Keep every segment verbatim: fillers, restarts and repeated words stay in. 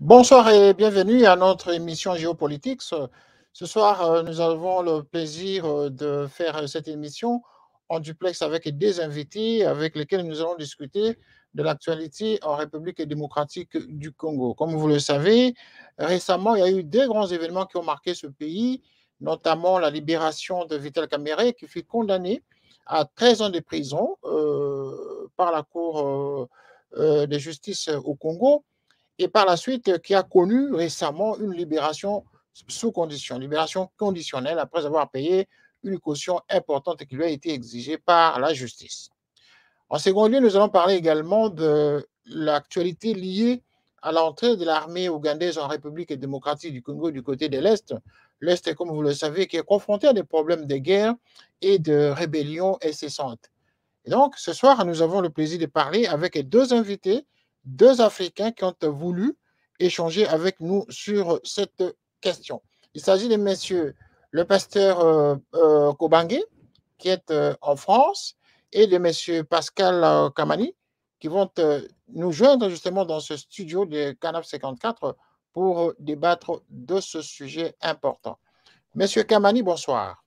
Bonsoir et bienvenue à notre émission Géopolitique. Ce, ce soir, euh, nous avons le plaisir euh, de faire euh, cette émission en duplex avec des invités avec lesquels nous allons discuter de l'actualité en République démocratique du Congo. Comme vous le savez, récemment, il y a eu des grands événements qui ont marqué ce pays, notamment la libération de Vital Kamerhe, qui fut condamné à treize ans de prison euh, par la Cour euh, euh, de justice au Congo et par la suite qui a connu récemment une libération sous condition, libération conditionnelle après avoir payé une caution importante qui lui a été exigée par la justice. En second lieu, nous allons parler également de l'actualité liée à l'entrée de l'armée ougandaise en République démocratique du Congo du côté de l'Est. L'Est, comme vous le savez, qui est confronté à des problèmes de guerre et de rébellion incessantes. Et donc, ce soir, nous avons le plaisir de parler avec deux invités, deux Africains qui ont voulu échanger avec nous sur cette question. Il s'agit de messieurs le pasteur euh, euh, Kobange, qui est euh, en France, et de monsieur Pascal euh, Kamani, qui vont euh, nous joindre justement dans ce studio de Canap cinquante-quatre pour débattre de ce sujet important. Monsieur Kamani, bonsoir.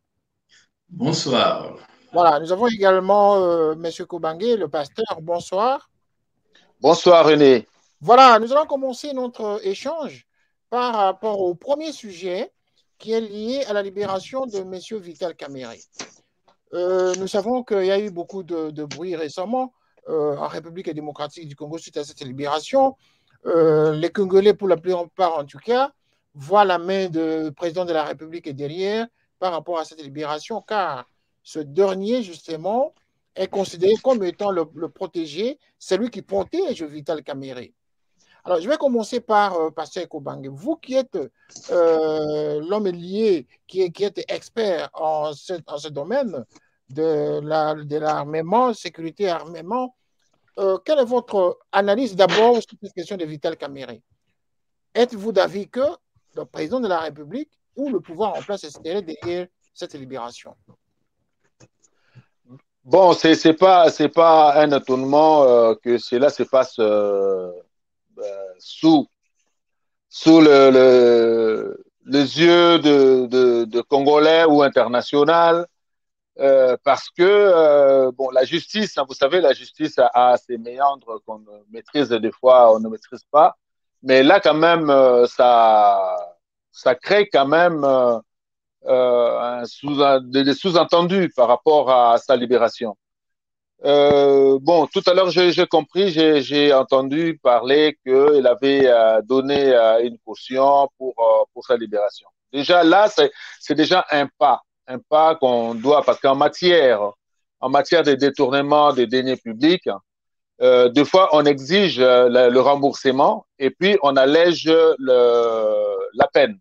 Bonsoir. Voilà, nous avons également euh, M. Kobange, le pasteur. Bonsoir. Bonsoir René. Voilà, nous allons commencer notre échange par rapport au premier sujet qui est lié à la libération de M. Vital Kamerhe. Euh, nous savons qu'il y a eu beaucoup de, de bruit récemment euh, en République démocratique du Congo suite à cette libération. Euh, les Congolais, pour la plupart en tout cas, voient la main du président de la République derrière par rapport à cette libération, car ce dernier, justement, est considéré comme étant le, le protégé, celui qui protège Vital Kamerhe. Alors, je vais commencer par euh, Pasteur Kobange. Vous qui êtes euh, l'homme lié, qui, est, qui êtes expert en ce, en ce domaine de, la, de l'armement, sécurité armement, euh, quelle est votre analyse d'abord sur cette question de Vital Kamerhe? Êtes-vous d'avis que le président de la République ou le pouvoir en place est derrière cette libération? Bon, c'est c'est pas c'est pas un étonnement euh, que cela se passe euh, euh, sous sous le, le les yeux de, de, de Congolais ou international euh, parce que euh, bon la justice, hein, vous savez, la justice a, a ses méandres qu'on maîtrise des fois, on ne maîtrise pas, mais là quand même euh, ça ça crée quand même euh, euh, un sous, des sous-entendus par rapport à sa libération. Euh, bon, tout à l'heure, j'ai compris, j'ai entendu parler qu'il avait euh, donné euh, une caution pour, euh, pour sa libération. Déjà, là, c'est déjà un pas, un pas qu'on doit, parce qu'en matière, en matière de détournement des deniers publics, euh, deux fois, on exige euh, le, le remboursement et puis on allège le, la peine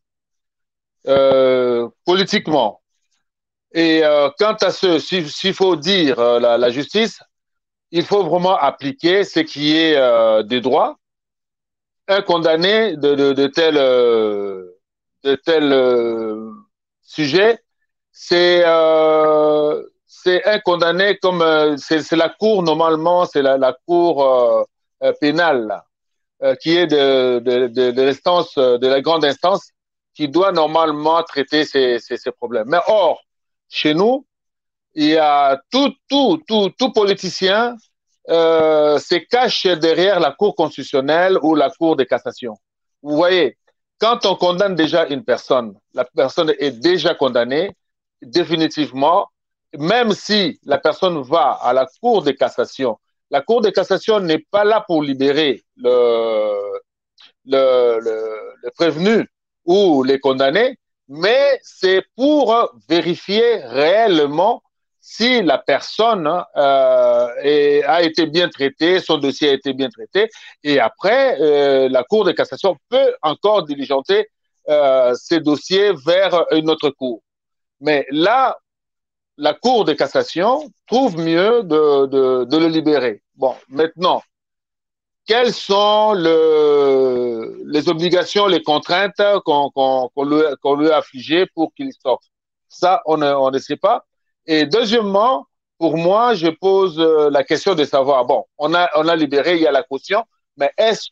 euh, politiquement. Et euh, quant à ce, s'il si faut dire euh, la, la justice, il faut vraiment appliquer ce qui est euh, des droits. Un condamné de, de, de tel, euh, de tel euh, sujet, c'est euh, un condamné comme euh, c'est la cour, normalement, c'est la, la cour euh, euh, pénale là, euh, qui est de, de, de, de l'instance, de la grande instance, qui doit normalement traiter ces, ces, ces problèmes. Mais or, chez nous, il y a tout, tout, tout, tout politicien euh, se cache derrière la Cour constitutionnelle ou la Cour de cassation. Vous voyez, quand on condamne déjà une personne, la personne est déjà condamnée définitivement, même si la personne va à la Cour de cassation. La Cour de cassation n'est pas là pour libérer le, le, le, le prévenu ou les condamnés, mais c'est pour vérifier réellement si la personne euh, est, a été bien traitée, son dossier a été bien traité, et après, euh, la Cour de cassation peut encore diligenter euh, ces dossiers vers une autre cour. Mais là, la Cour de cassation trouve mieux de, de, de le libérer. Bon, maintenant, quelles sont le, les obligations, les contraintes qu'on qu'on, qu'on lui, qu'on lui a affligées pour qu'il sorte? Ça, on ne, on ne sait pas. Et deuxièmement, pour moi, je pose la question de savoir, bon, on a, on a libéré, il y a la caution, mais est-ce que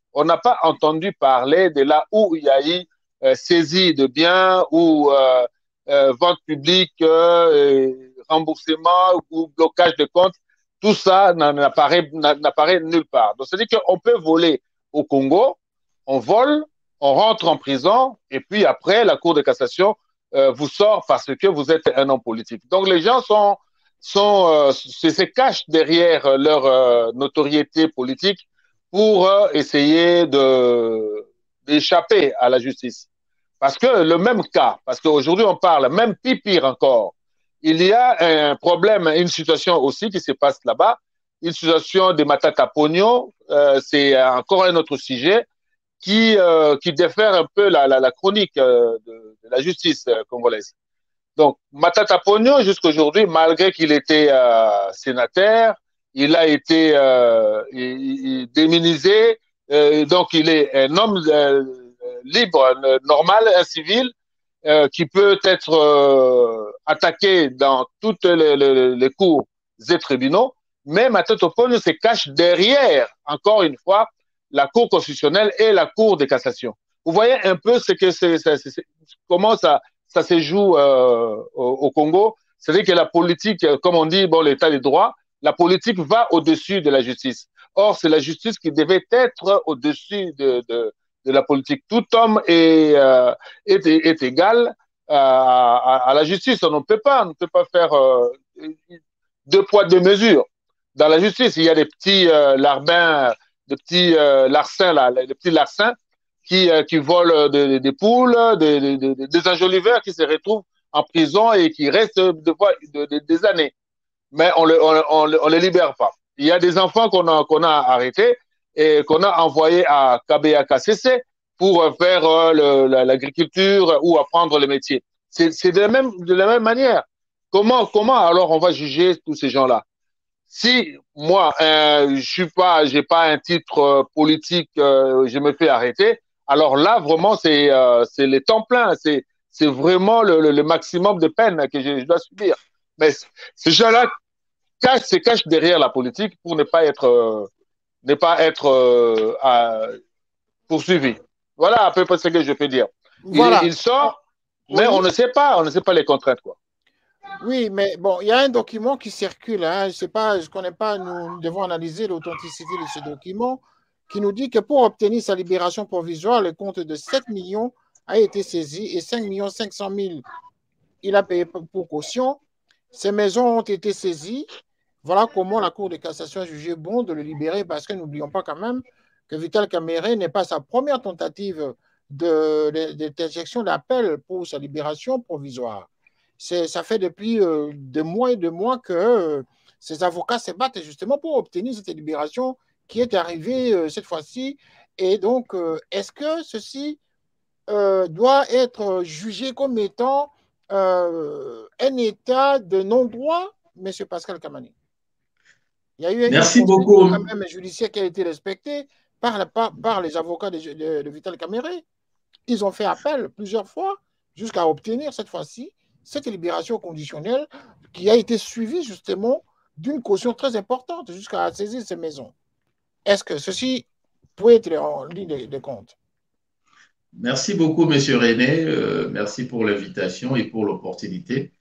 On n'a pas entendu parler de là où il y a eu euh, saisie de biens ou euh, euh, vente publique, euh, remboursement ou blocage de comptes. Tout ça n'apparaît nulle part. Donc, c'est-à-dire qu'on peut voler au Congo, on vole, on rentre en prison, et puis après, la Cour de cassation euh, vous sort parce que vous êtes un homme politique. Donc, les gens sont, sont, euh, se, se cachent derrière leur euh, notoriété politique pour euh, essayer de, d'échapper à la justice. Parce que le même cas, parce qu'aujourd'hui on parle, même pire encore, il y a un problème, une situation aussi qui se passe là-bas, une situation de Matata Pogno, euh, c'est encore un autre sujet qui, euh, qui défère un peu la, la, la chronique euh, de, de la justice euh, congolaise. Donc, Matata Pogno, jusqu'aujourd'hui, malgré qu'il était euh, sénateur, il a été euh, il, il, démonisé, euh, donc il est un homme euh, libre, normal, un civil, euh, qui peut être euh, attaqué dans toutes les, les, les cours et tribunaux, mais Matata Pogno se cache derrière, encore une fois, la Cour constitutionnelle et la Cour de cassation. Vous voyez un peu ce que c'est, c'est, c'est, comment ça, ça se joue euh, au, au Congo. C'est-à-dire que la politique, comme on dit, bon, l'état des droits, la politique va au-dessus de la justice. Or, c'est la justice qui devait être au-dessus de, de, de la politique. Tout homme est, euh, est, est égal à, à, à la justice. On ne peut pas, on ne peut pas faire euh, deux poids, deux mesures. Dans la justice, il y a des petits euh, larbins, des petits euh, larcins, là, des petits larcins qui, euh, qui volent des, des poules, des, des, des enjoliveurs qui se retrouvent en prison et qui restent de, de, de, des années. Mais on ne on, on, on les libère pas. Il y a des enfants qu'on a, qu'on a arrêtés et qu'on a envoyés à K B A K C C pour faire euh, l'agriculture ou apprendre le métier. C'est de la même, de la même manière. Comment, comment alors on va juger tous ces gens-là? Si moi, euh, je suis pas, j'ai pas un titre euh, politique, euh, je me fais arrêter, alors là, vraiment, c'est euh, c'est les temps pleins, c'est c'est vraiment le, le, le maximum de peine que je, je dois subir. Mais ces gens-là cachent, se cachent derrière la politique pour ne pas être, euh, ne pas être euh, à, poursuivi. Voilà à peu près ce que je peux dire. Voilà. Il, il sort, mais oui. on ne sait pas, on ne sait pas les contraintes, quoi. Oui, mais bon, il y a un document qui circule, hein, je sais pas, je ne connais pas, nous devons analyser l'authenticité de ce document, qui nous dit que pour obtenir sa libération provisoire, le compte de sept millions a été saisi et cinq millions cinq cent mille, il a payé pour caution. Ces maisons ont été saisies. Voilà comment la Cour de cassation a jugé bon de le libérer, parce que n'oublions pas quand même que Vital Kamerhe n'est pas sa première tentative d'interjection d'appel pour sa libération provisoire. Ça fait depuis euh, des mois et des mois que euh, ces avocats se battent justement pour obtenir cette libération qui est arrivée euh, cette fois-ci. Et donc, euh, est-ce que ceci euh, doit être jugé comme étant euh, un état de non-droit, M. Pascal Kamani? Il y a eu un Merci beaucoup. Quand même judiciaire qui a été respecté par, la, par, par les avocats de, de, de Vital Kamerhe. Ils ont fait appel plusieurs fois jusqu'à obtenir cette fois-ci cette libération conditionnelle qui a été suivie justement d'une caution très importante jusqu'à saisir ces maisons. Est-ce que ceci peut être en ligne de, de compte? Merci beaucoup, Monsieur René. Euh, merci pour l'invitation et pour l'opportunité.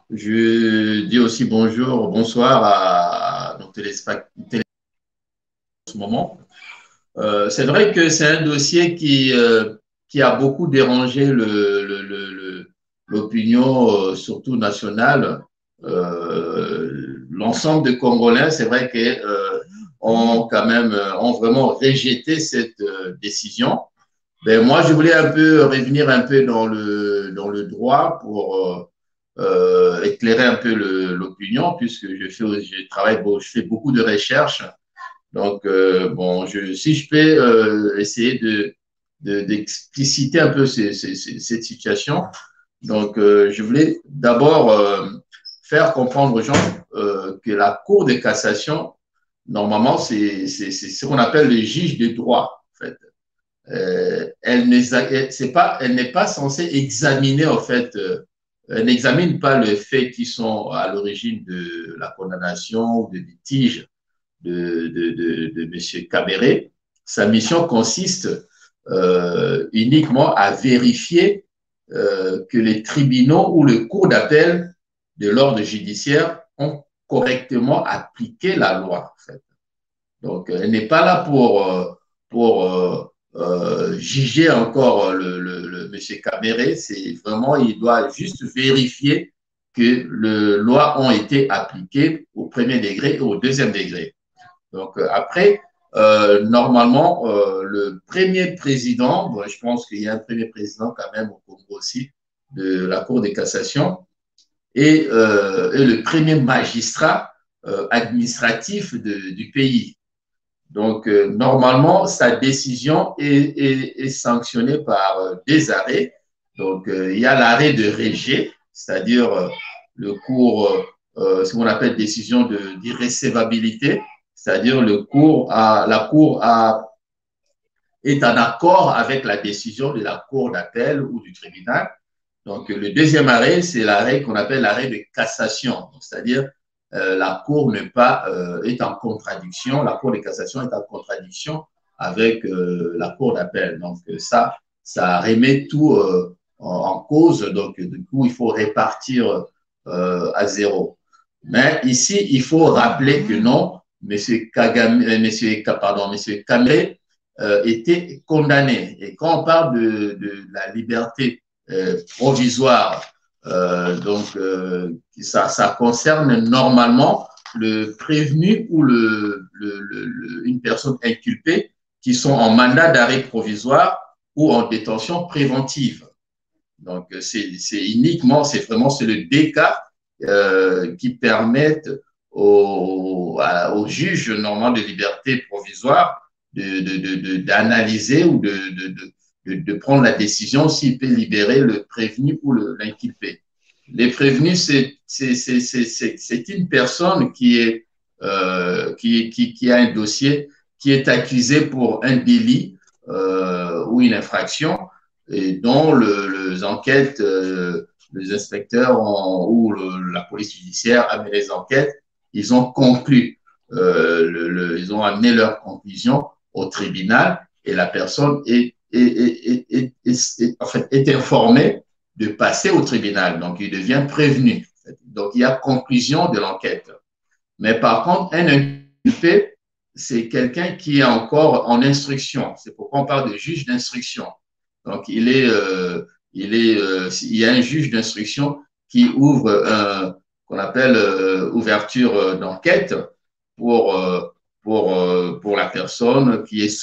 Je dis aussi bonjour, bonsoir à nos téléspectateurs en ce moment. Euh, c'est vrai que c'est un dossier qui, euh, qui a beaucoup dérangé le, le, le, l'opinion, euh, surtout nationale. Euh, l'ensemble des Congolais, c'est vrai que euh, ont quand même ont vraiment rejeté cette euh, décision. Ben moi, je voulais un peu revenir un peu dans le dans le droit pour euh, éclairer un peu l'opinion, puisque je fais je travaille je fais beaucoup de recherches. Donc euh, bon, je, si je peux euh, essayer de d'expliciter de, un peu ces, ces, ces, cette situation. Donc, euh, je voulais d'abord euh, faire comprendre aux gens euh, que la Cour de cassation, normalement, c'est ce qu'on appelle le juge de droit. En fait. Euh, elle n'est pas, elle n'est pas censée examiner, en fait, euh, elle n'examine pas les faits qui sont à l'origine de la condamnation ou de litige de, de, de, de M. Kamerhe. sa mission consiste euh, uniquement à vérifier euh, que les tribunaux ou le cours d'appel de l'ordre judiciaire ont correctement appliqué la loi. En fait. Donc, elle n'est pas là pour, pour euh, euh, juger encore le, le, le monsieur Caméré. C'est vraiment, il doit juste vérifier que les lois ont été appliquées au premier degré et au deuxième degré. Donc, après, euh, normalement, euh, le premier président, bon, je pense qu'il y a un premier président quand même au Congo aussi, de la Cour de cassation, et, euh, et le premier magistrat euh, administratif de, du pays. Donc, euh, normalement, sa décision est, est, est sanctionnée par euh, des arrêts. Donc, euh, il y a l'arrêt de Régé, c'est-à-dire euh, le cours, euh, ce qu'on appelle décision d'irrécevabilité, c'est-à-dire le cours à, la Cour a, est en accord avec la décision de la Cour d'appel ou du tribunal. Donc, le deuxième arrêt, c'est l'arrêt qu'on appelle l'arrêt de cassation, c'est-à-dire Euh, la Cour n'est pas, euh, est en contradiction, la Cour de cassation est en contradiction avec euh, la Cour d'appel. Donc, ça, ça remet tout euh, en, en cause. Donc, du coup, il faut répartir euh, à zéro. Mais ici, il faut rappeler que non, M. Kagame, monsieur, pardon, monsieur Caméré euh, était condamné. Et quand on parle de, de la liberté euh, provisoire, Euh, donc, euh, ça, ça concerne normalement le prévenu ou le, le, le, le, une personne inculpée qui sont en mandat d'arrêt provisoire ou en détention préventive. Donc, c'est uniquement, c'est vraiment c'est le D K euh, qui permettent au, à, au juge normalement de liberté provisoire d'analyser de, de, de, ou de, de, de De, de prendre la décision s'il peut libérer le prévenu ou l'inculpé. Les prévenus, c'est une personne qui, est, euh, qui, qui, qui a un dossier, qui est accusé pour un délit euh, ou une infraction et dont le, les enquêtes, euh, les inspecteurs ont, ou le, la police judiciaire a mené les enquêtes, ils ont conclu, euh, le, le, ils ont amené leurs conclusions au tribunal et la personne est Est, est, est, est, en fait, est informé de passer au tribunal. Donc, il devient prévenu. Donc, il y a conclusion de l'enquête. Mais par contre, un inculpé, c'est quelqu'un qui est encore en instruction. C'est pourquoi on parle de juge d'instruction. Donc, il est, euh, il est, euh, il y a un juge d'instruction qui ouvre un, qu'on appelle euh, ouverture d'enquête pour, euh, pour, euh, pour la personne qui est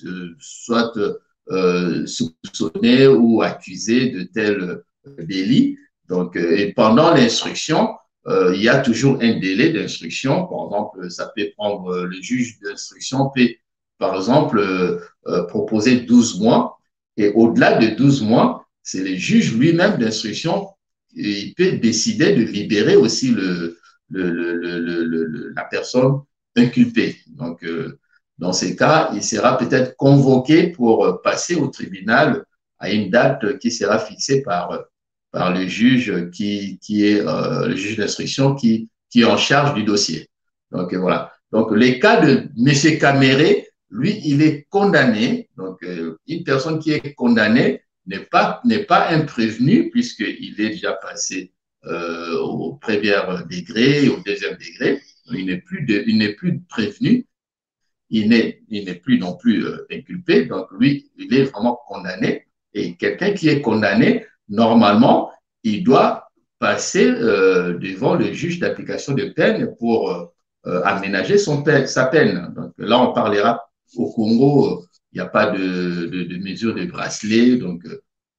soit Euh, soupçonné ou accusé de tel délit. Donc, euh, et pendant l'instruction, euh, il y a toujours un délai d'instruction. Par exemple, ça peut prendre, euh, le juge d'instruction peut, par exemple, euh, euh, proposer douze mois. Et au-delà de douze mois, c'est le juge lui-même d'instruction, il peut décider de libérer aussi le, le, le, le, le, le la personne inculpée. Donc, euh, dans ces cas, il sera peut-être convoqué pour passer au tribunal à une date qui sera fixée par, par le juge qui, qui est euh, le juge d'instruction qui, qui est en charge du dossier. Donc voilà. Donc les cas de M. Caméré, lui, il est condamné. Donc euh, une personne qui est condamnée n'est pas, n'est pas un prévenu puisqu'il est déjà passé euh, au premier degré et au deuxième degré. Il n'est plus, de, il n'est plus prévenu. Il n'est plus non plus euh, inculpé, donc lui, il est vraiment condamné. Et quelqu'un qui est condamné, normalement, il doit passer euh, devant le juge d'application de peine pour euh, aménager son peine, sa peine. Donc là, on parlera au Congo, il n'y a pas de, de, de mesure de bracelet, donc euh,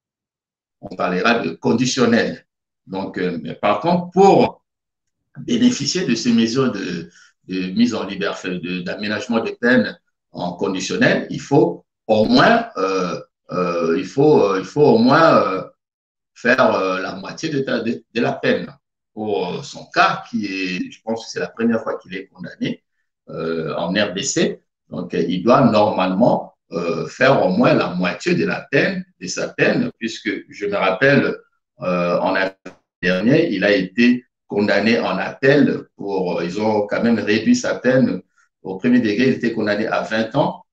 on parlera de conditionnel. Donc, euh, mais par contre, pour bénéficier de ces mesures de de mise en liberté, d'aménagement de, de peine en conditionnel, il faut au moins, euh, euh, il faut, euh, il faut au moins euh, faire euh, la moitié de, ta, de, de la peine. Pour son cas, qui est, je pense que c'est la première fois qu'il est condamné euh, en R D C, donc il doit normalement euh, faire au moins la moitié de la peine, de sa peine, puisque je me rappelle, euh, en avril dernier, il a été condamné en appel pour, ils ont quand même réduit sa peine. Au premier degré, il était condamné à vingt ans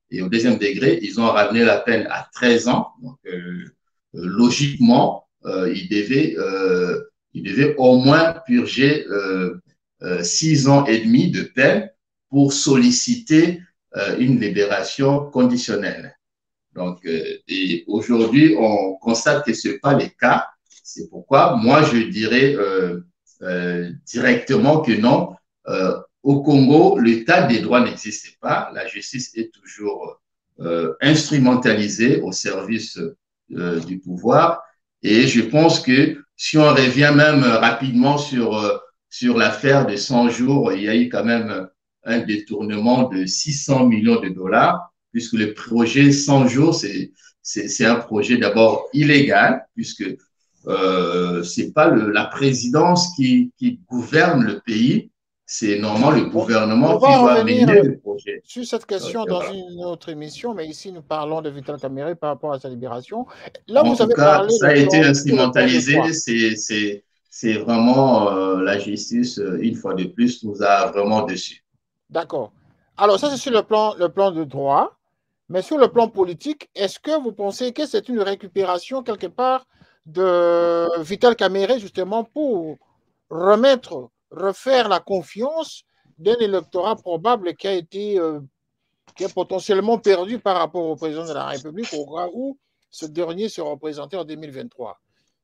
Et au deuxième degré, ils ont ramené la peine à treize ans. Donc, euh, logiquement, euh, ils, devaient, euh, ils devaient au moins purger euh, euh, six ans et demi de peine pour solliciter euh, une libération conditionnelle. Donc, euh, et aujourd'hui, on constate que ce n'est pas le cas. C'est pourquoi moi, je dirais euh, euh, directement que non. Euh, au Congo, l'état des droits n'existe pas. La justice est toujours euh, instrumentalisée au service euh, du pouvoir. Et je pense que si on revient même rapidement sur, euh, sur l'affaire de cent jours, il y a eu quand même un détournement de six cents millions de dollars, puisque le projet cent jours, c'est un projet d'abord illégal, puisque euh, ce n'est pas le, la présidence qui, qui gouverne le pays, c'est normalement le gouvernement on va qui doit revenir mener le projet. sur cette question Donc, dans voilà. une autre émission, mais ici nous parlons de Vital Kamerhe par rapport à sa libération. Là, En vous tout avez cas, parlé ça de a été plan, sur le plan de droit. instrumentalisé. C'est vraiment euh, la justice, une fois de plus, nous a vraiment déçus. D'accord. Alors, ça, c'est sur le plan, le plan de droit. Mais sur le plan politique, est-ce que vous pensez que c'est une récupération quelque part de Vital Kamerhe justement pour remettre, refaire la confiance d'un électorat probable qui a été, euh, qui est potentiellement perdu par rapport au président de la République au cas où ce dernier se représentait en deux mille vingt-trois?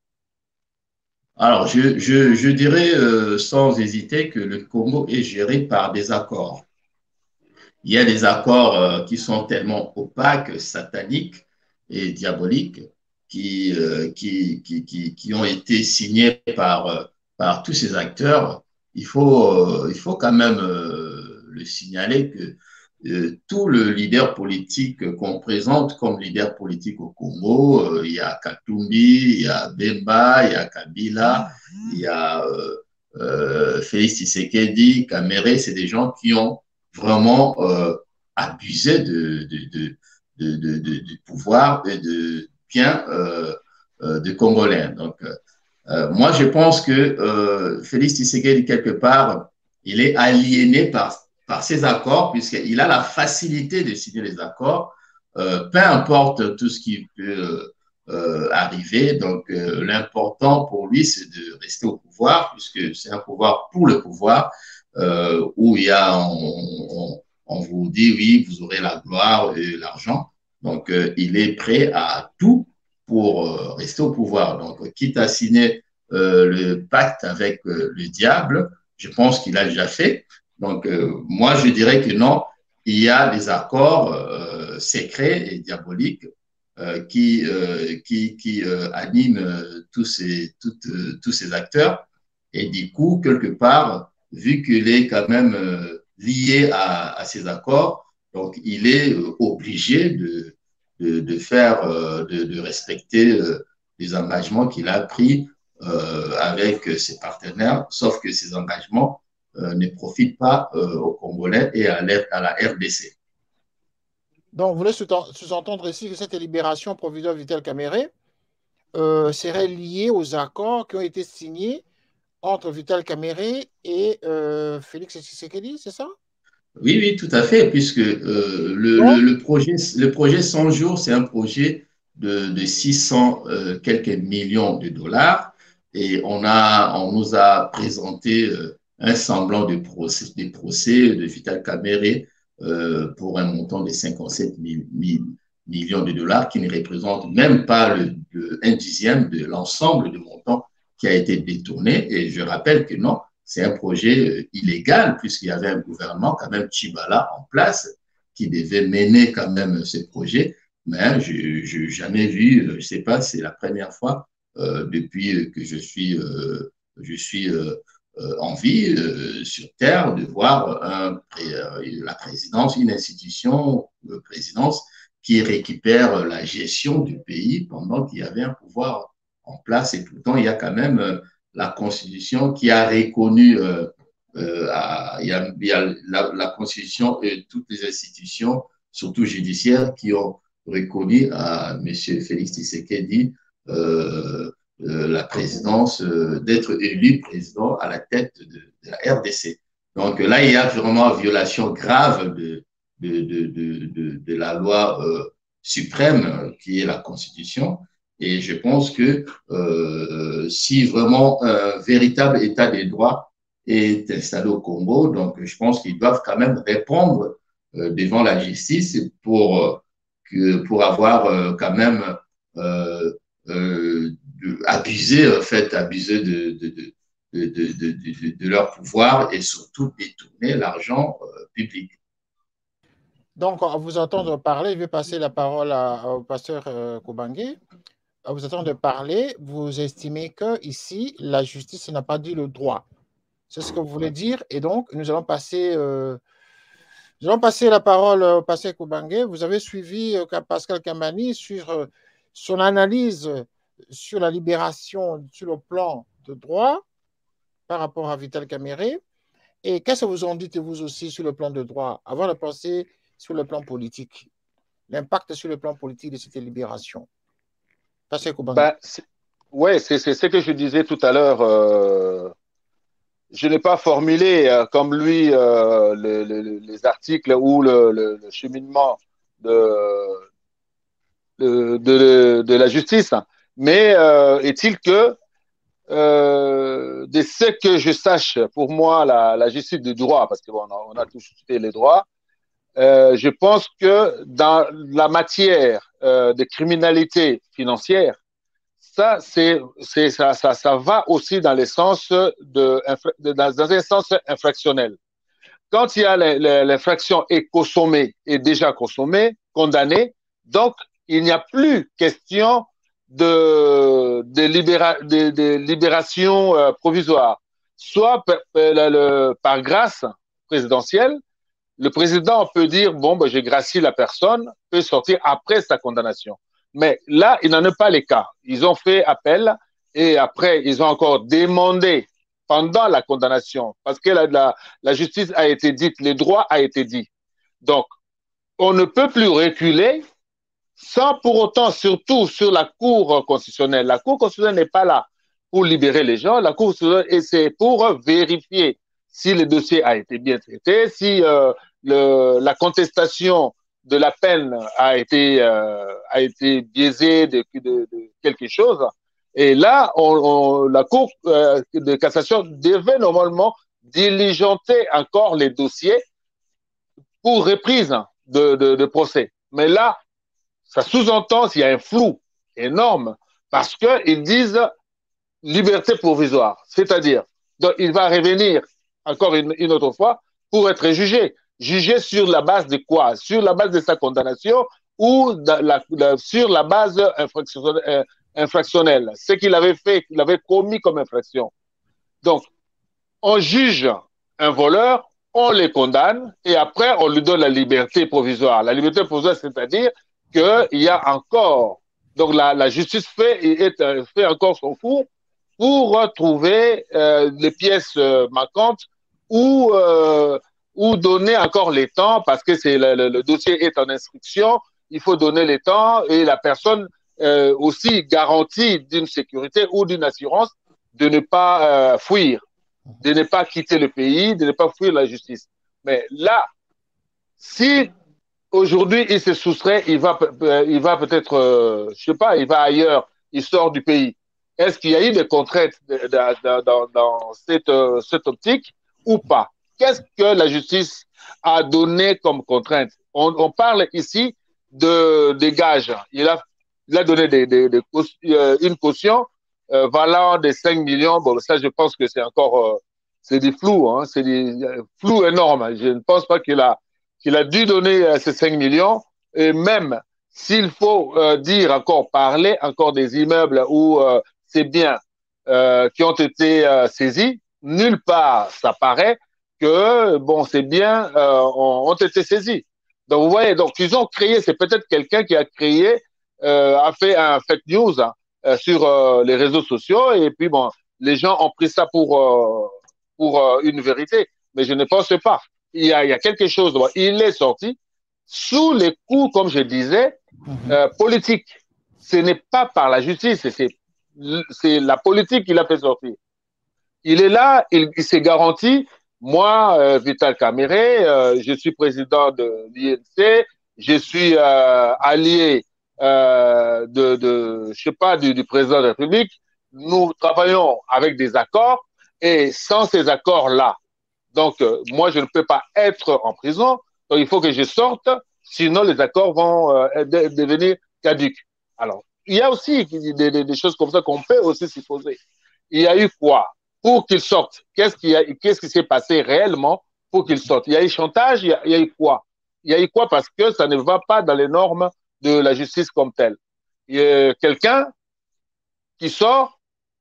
Alors, je, je, je dirais euh, sans hésiter que le Congo est géré par des accords. Il y a des accords euh, qui sont tellement opaques, sataniques et diaboliques qui, euh, qui, qui, qui, qui ont été signés par, euh, par tous ces acteurs. Il faut, euh, il faut quand même euh, le signaler que euh, tout le leader politique qu'on présente comme leader politique au Congo, euh, il y a Katumbi, il y a Bemba, il y a Kabila, il y a euh, euh, Félix Tshisekedi, Kamerhe, c'est des gens qui ont vraiment euh, abusé de, de, de, de, de, de, de pouvoir et de biens euh, euh, de Congolais. Donc, euh, moi, je pense que euh, Félix Tshisekedi, quelque part, il est aliéné par, par ces accords, puisqu'il a la facilité de signer les accords, euh, peu importe tout ce qui peut euh, arriver. Donc, euh, l'important pour lui, c'est de rester au pouvoir, puisque c'est un pouvoir pour le pouvoir, euh, où il y a, on, on, on, vous dit, oui, vous aurez la gloire et l'argent. Donc, euh, il est prêt à tout pour euh, rester au pouvoir. Donc, quitte à signer euh, le pacte avec euh, le diable, je pense qu'il a déjà fait. Donc, euh, moi, je dirais que non, il y a des accords euh, secrets et diaboliques euh, qui, euh, qui, qui euh, animent euh, tous, ces, toutes, euh, tous ces acteurs. Et du coup, quelque part, vu qu'il est quand même euh, lié à, à ces accords, donc il est euh, obligé de, de, de faire, euh, de, de respecter euh, les engagements qu'il a pris euh, avec ses partenaires, sauf que ces engagements euh, ne profitent pas euh, aux Congolais et à, à la R D C. Donc, vous voulez sous-entendre ici que cette libération provisoire de Vital Kamerhe euh, serait liée aux accords qui ont été signés entre Vital Kamerhe et euh, Félix Tshisekedi, c'est ça? Oui, oui, tout à fait, puisque euh, le, le, le, projet, le projet cent jours, c'est un projet de, de six cents euh, quelques millions de dollars et on, a, on nous a présenté euh, un semblant de procès, de, procès de Vital Kamerhe euh, pour un montant de cinquante-sept mille millions de dollars qui ne représente même pas le, le un dixième de l'ensemble du montant qui a été détourné. Et je rappelle que non, c'est un projet illégal puisqu'il y avait un gouvernement, quand même Tchibala, en place qui devait mener quand même ce projet. Mais je n'ai jamais vu, je ne sais pas, c'est la première fois euh, depuis que je suis, euh, je suis euh, en vie euh, sur Terre de voir un, la présidence, une institution, la présidence qui récupère la gestion du pays pendant qu'il y avait un pouvoir en place. Et pourtant, il y a quand même euh, la Constitution qui a reconnu, euh, euh, à, il y a, il y a la, la Constitution et toutes les institutions, surtout judiciaires, qui ont reconnu à M. Félix Tshisekedi euh, euh, la présidence, euh, d'être élu président à la tête de, de la R D C. Donc là, il y a vraiment une violation grave de, de, de, de, de, de la loi euh, suprême qui est la Constitution. Et je pense que euh, si vraiment un véritable état des droits est installé au Congo, donc je pense qu'ils doivent quand même répondre euh, devant la justice pour, euh, que, pour avoir euh, quand même euh, euh, de, abusé, en fait, abusé de, de, de, de, de, de, de leur pouvoir et surtout détourner l'argent euh, public. Donc, à vous entendre parler, je vais passer la parole à, au pasteur euh, Kobange. À vous entendre parler, vous estimez que ici, la justice n'a pas dit le droit. C'est ce que vous voulez dire. Et donc, nous allons passer, euh, nous allons passer la parole au pasteur Kobange. Vous avez suivi euh, Pascal Kamani sur euh, son analyse sur la libération sur le plan de droit par rapport à Vital Kamere. Et qu'est-ce que vous en dites, vous aussi, sur le plan de droit, avant de passer sur le plan politique, l'impact sur le plan politique de cette libération? Pascal Kobange. Ben, oui, c'est ce que je disais tout à l'heure. Euh, je n'ai pas formulé euh, comme lui euh, le, le, les articles ou le, le, le cheminement de, de, de, de, la justice, mais euh, est-il que euh, de ce que je sache, pour moi, la, la justice du droit, parce qu'on bon, a, on a tous cité les droits, euh, je pense que dans la matière euh, de criminalité financière, ça, c'est, c'est, ça, ça, ça va aussi dans les sens de, de dans un sens infractionnel. Quand il y a l'infraction est consommée, est déjà consommée, condamnée, donc il n'y a plus question de, de, libéra, de, de libération euh, provisoire. Soit par, le, par grâce présidentielle, le président peut dire, bon, ben, j'ai gracié la personne, peut sortir après sa condamnation. Mais là, il n'en est pas les cas. Ils ont fait appel et après, ils ont encore demandé pendant la condamnation, parce que la, la, la justice a été dite, le droit a été dit. Donc, on ne peut plus reculer sans pour autant, surtout sur la Cour constitutionnelle. La Cour constitutionnelle n'est pas là pour libérer les gens. La Cour constitutionnelle, c'est pour vérifier si le dossier a été bien traité, si euh, le, la contestation de la peine a été, euh, a été biaisée de, de, de quelque chose. Et là, on, on, la Cour euh, de cassation devait normalement diligenter encore les dossiers pour reprise de, de, de procès. Mais là, ça sous-entend qu'il y a un flou énorme parce qu'ils disent liberté provisoire. C'est-à-dire, il va revenir encore une, une autre fois pour être jugé. Jugé sur la base de quoi? Sur la base de sa condamnation ou de la, de, sur la base infractionnelle, euh, infractionnelle. Ce qu'il avait fait, qu'il avait commis comme infraction. Donc, on juge un voleur, on les condamne et après, on lui donne la liberté provisoire. La liberté provisoire, c'est-à-dire qu'il y a encore, donc la, la justice fait, est, fait encore son cours pour trouver euh, les pièces euh, manquantes ou, euh, ou donner encore les temps parce que c'est le, le, le dossier est en instruction, il faut donner les temps et la personne euh, aussi garantie d'une sécurité ou d'une assurance de ne pas euh, fuir, de ne pas quitter le pays, de ne pas fuir la justice. Mais là, si aujourd'hui il se soustrait, il va, il va peut-être, euh, je sais pas, il va ailleurs, il sort du pays. Est-ce qu'il y a eu des contraintes de, de, de, dans, dans cette, euh, cette optique ou pas? Qu'est-ce que la justice a donné comme contrainte? On, on parle ici de, de gages. Il a, il a donné des, des, des, euh, une caution euh, valant des cinq millions. Bon, ça, je pense que c'est encore euh, c'est des flous, hein, c'est des flous énormes. Je ne pense pas qu'il a, qu'il a dû donner euh, ces cinq millions. Et même s'il faut euh, dire encore, parler encore des immeubles où euh, ces biens euh, qui ont été euh, saisis, nulle part ça paraît que bon, ces biens euh, ont, ont été saisis. Donc vous voyez, donc ils ont créé, c'est peut-être quelqu'un qui a créé, euh, a fait un fake news hein, euh, sur euh, les réseaux sociaux et puis bon, les gens ont pris ça pour euh, pour euh, une vérité. Mais je ne pense pas. Il y a, il y a quelque chose. Bon, il est sorti sous les coups, comme je disais, euh, politiques. Ce n'est pas par la justice, c'est c'est la politique qui l'a fait sortir. Il est là, il, il s'est garanti. moi, euh, Vital Kamere, euh, je suis président de l'I N C, je suis euh, allié euh, de, de, je sais pas, du, du président de la République. Nous travaillons avec des accords et sans ces accords-là, donc euh, moi, je ne peux pas être en prison. Donc il faut que je sorte, sinon les accords vont euh, de, devenir caducs. Alors, il y a aussi des, des, des choses comme ça qu'on peut aussi s'y poser. Il y a eu quoi pour qu'il sorte? Qu'est-ce qui, qu'est-ce qui s'est passé réellement pour qu'il sorte? Il y a eu chantage, il y a, il y a eu quoi? Il y a eu quoi parce que ça ne va pas dans les normes de la justice comme telle. Il y a quelqu'un qui sort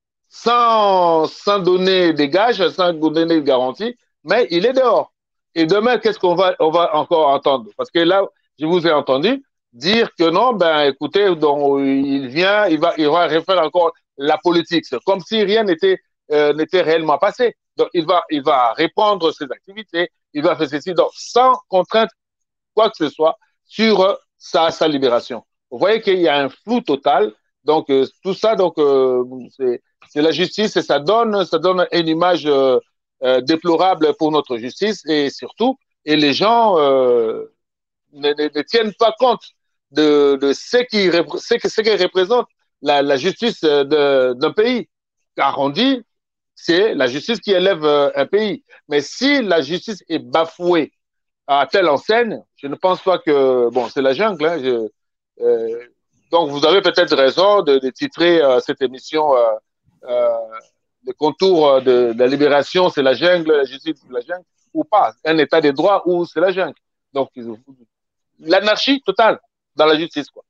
sans, sans donner des gages, sans donner des garanties, mais il est dehors. Et demain, qu'est-ce qu'on va, on va encore entendre? Parce que là, je vous ai entendu dire que non, ben écoutez, donc, il vient, il va, il va refaire encore la politique. C'est comme si rien n'était euh, n'était réellement passé. Donc, il va, il va reprendre ses activités, il va faire ceci, donc sans contrainte quoi que ce soit sur euh, sa, sa libération. Vous voyez qu'il y a un flou total. Donc, euh, tout ça, donc, euh, c'est c'est la justice et ça donne, ça donne une image euh, euh, déplorable pour notre justice et surtout, et les gens euh, ne, ne, ne, tiennent pas compte de, de ce qui ce que, ce qui représente la, la justice d'un pays. Car on dit, c'est la justice qui élève euh, un pays. Mais si la justice est bafouée à telle enseigne, je ne pense pas que, bon, c'est la jungle, hein, je, euh, donc vous avez peut-être raison de, de titrer euh, cette émission euh, euh, le contour de, de la libération, c'est la jungle, la justice, c'est la jungle, ou pas. Un état de droit où c'est la jungle. Donc, l'anarchie totale dans la justice, quoi.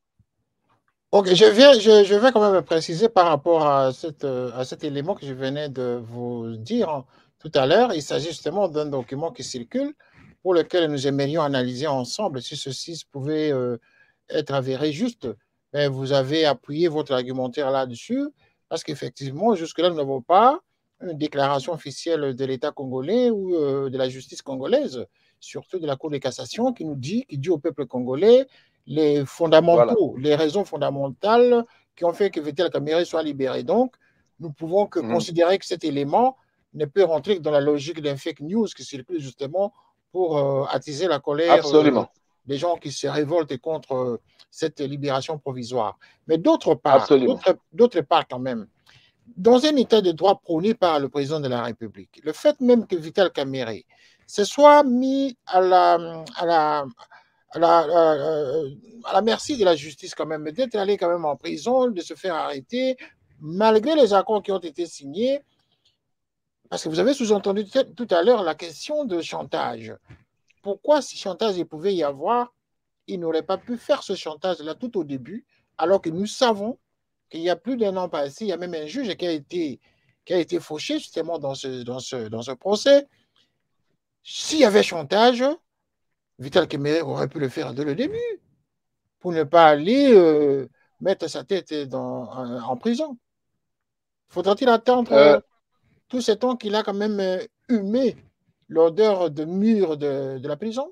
Ok, je, viens, je, je vais quand même préciser par rapport à, cette, à cet élément que je venais de vous dire tout à l'heure. Il s'agit justement d'un document qui circule pour lequel nous aimerions analyser ensemble si ceci pouvait euh, être avéré juste. Mais vous avez appuyé votre argumentaire là-dessus parce qu'effectivement, jusque-là, nous n'avons pas une déclaration officielle de l'État congolais ou euh, de la justice congolaise, surtout de la Cour de cassation, qui nous dit, qui dit au peuple congolais les fondamentaux, voilà. les raisons fondamentales qui ont fait que Vital Kamerhe soit libéré. Donc, nous pouvons que mmh. considérer que cet élément ne peut rentrer que dans la logique d'un fake news qui circule justement pour euh, attiser la colère euh, des gens qui se révoltent contre euh, cette libération provisoire. Mais d'autre part, d'autre part quand même, dans un état de droit prôné par le président de la République, le fait même que Vital Kamerhe se soit mis à la, à la À la, à la merci de la justice quand même, d'être allé quand même en prison, de se faire arrêter, malgré les accords qui ont été signés, parce que vous avez sous-entendu tout à l'heure la question de chantage. Pourquoi si chantage il pouvait y avoir, il n'aurait pas pu faire ce chantage-là tout au début, alors que nous savons qu'il y a plus d'un an passé, il y a même un juge qui a été, qui a été fauché justement dans ce, dans ce, dans ce procès. S'il y avait chantage, Vital Kamerhe aurait pu le faire dès le début pour ne pas aller euh, mettre sa tête dans, en, en prison. Faudra-t-il attendre euh... tout ce temps qu'il a quand même euh, humé l'odeur de mur de, de la prison?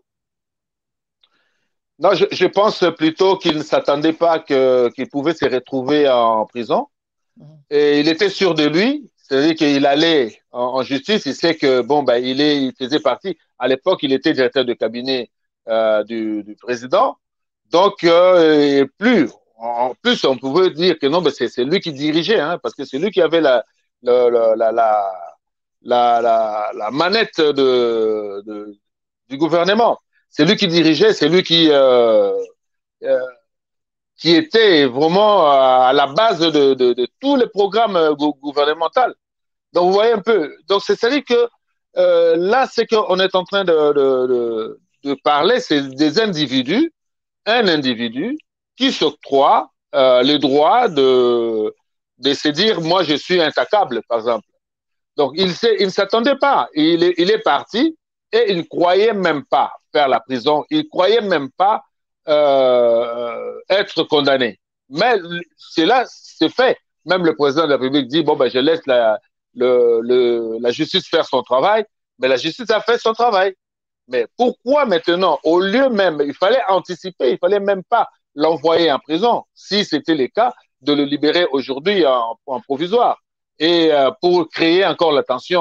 Non, je, je pense plutôt qu'il ne s'attendait pas que, qu'il pouvait se retrouver en prison. Mmh. Et il était sûr de lui, c'est-à-dire qu'il allait en, en justice. Il sait que, bon, ben, il, est, il faisait partie. À l'époque, il était directeur de cabinet euh, du, du président. Donc, euh, plus, en plus, on pouvait dire que non, ben c'est, c'est lui qui dirigeait, hein, parce que c'est lui qui avait la, la, la, la, la, la, la manette de, de, du gouvernement. C'est lui qui dirigeait, c'est lui qui, euh, euh, qui était vraiment à la base de, de, de tous les programmes gouvernementaux. Donc, vous voyez un peu. Donc, c'est-à-dire que euh, là, c'est qu'on est en train de, de, de, de parler, c'est des individus, un individu qui s'octroie euh, le droit de, de se dire, moi, je suis intacable, par exemple. Donc, il, il ne s'attendait pas. Il est, il est parti et il ne croyait même pas faire la prison. Il ne croyait même pas euh, être condamné. Mais c'est là, c'est fait. Même le président de la République dit, bon, ben, je laisse la, le, le, la justice faire son travail. Mais la justice a fait son travail. Mais pourquoi maintenant, au lieu même, il fallait anticiper, il fallait même pas l'envoyer en prison, si c'était le cas, de le libérer aujourd'hui en, en provisoire. Et euh, pour créer encore la tension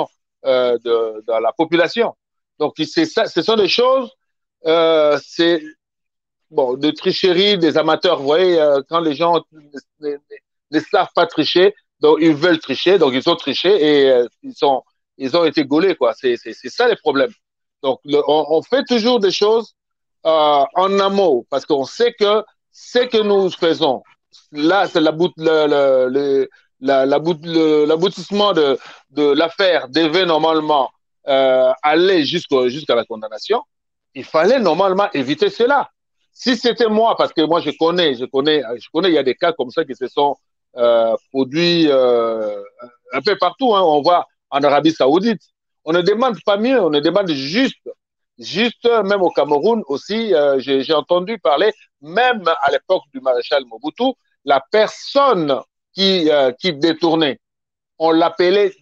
euh, de, de la population. Donc, c'est ça, ce sont des choses, euh, c'est bon, de tricherie des amateurs. Vous voyez, euh, quand les gens ne, ne, ne savent pas tricher, donc ils veulent tricher, donc ils ont triché et euh, ils, sont, ils ont été gaulés, quoi. C'est ça les problèmes. Donc, le, on, on fait toujours des choses euh, en amont parce qu'on sait que ce que nous faisons, là, c'est l'aboutissement le, le, la, l'aboutissement de, de l'affaire devait normalement euh, aller jusqu'à jusqu'à la condamnation. Il fallait normalement éviter cela. Si c'était moi, parce que moi je connais, je connais, je connais, il y a des cas comme ça qui se sont euh, produits euh, un peu partout. Hein. On voit en Arabie Saoudite. On ne demande pas mieux, on ne demande juste, juste même au Cameroun aussi. Euh, J'ai entendu parler, même à l'époque du maréchal Mobutu, la personne qui euh, qui détournait, on l'appelait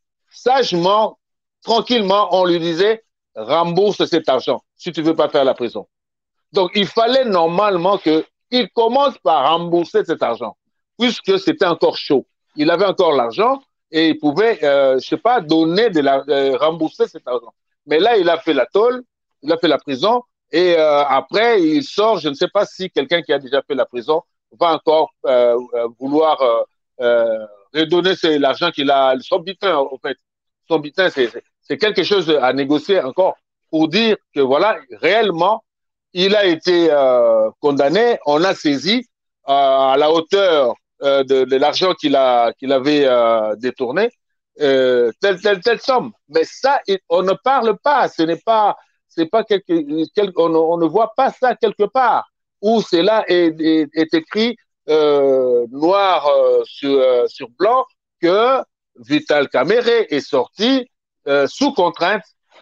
sagement, tranquillement, on lui disait rembourse cet argent si tu veux pas faire la prison. Donc, il fallait normalement qu'il commence par rembourser cet argent, puisque c'était encore chaud. Il avait encore l'argent et il pouvait, euh, je sais pas, donner de la, euh, rembourser cet argent. Mais là, il a fait la tôle, il a fait la prison et euh, après, il sort. Je ne sais pas si quelqu'un qui a déjà fait la prison va encore euh, vouloir euh, euh, redonner l'argent qu'il a, son butin, en fait. Son butin, c'est quelque chose à négocier encore pour dire que voilà, réellement, il a été euh, condamné, on a saisi euh, à la hauteur euh, de, de l'argent qu'il qu'il avait euh, détourné, euh, telle, telle, telle somme. Mais ça, on ne parle pas, ce n'est pas, c'est pas quelque, quelque on, on ne voit pas ça quelque part, où cela est, est, est écrit euh, noir euh, sur, euh, sur blanc que Vital Kamerhe est sorti euh, sous contrainte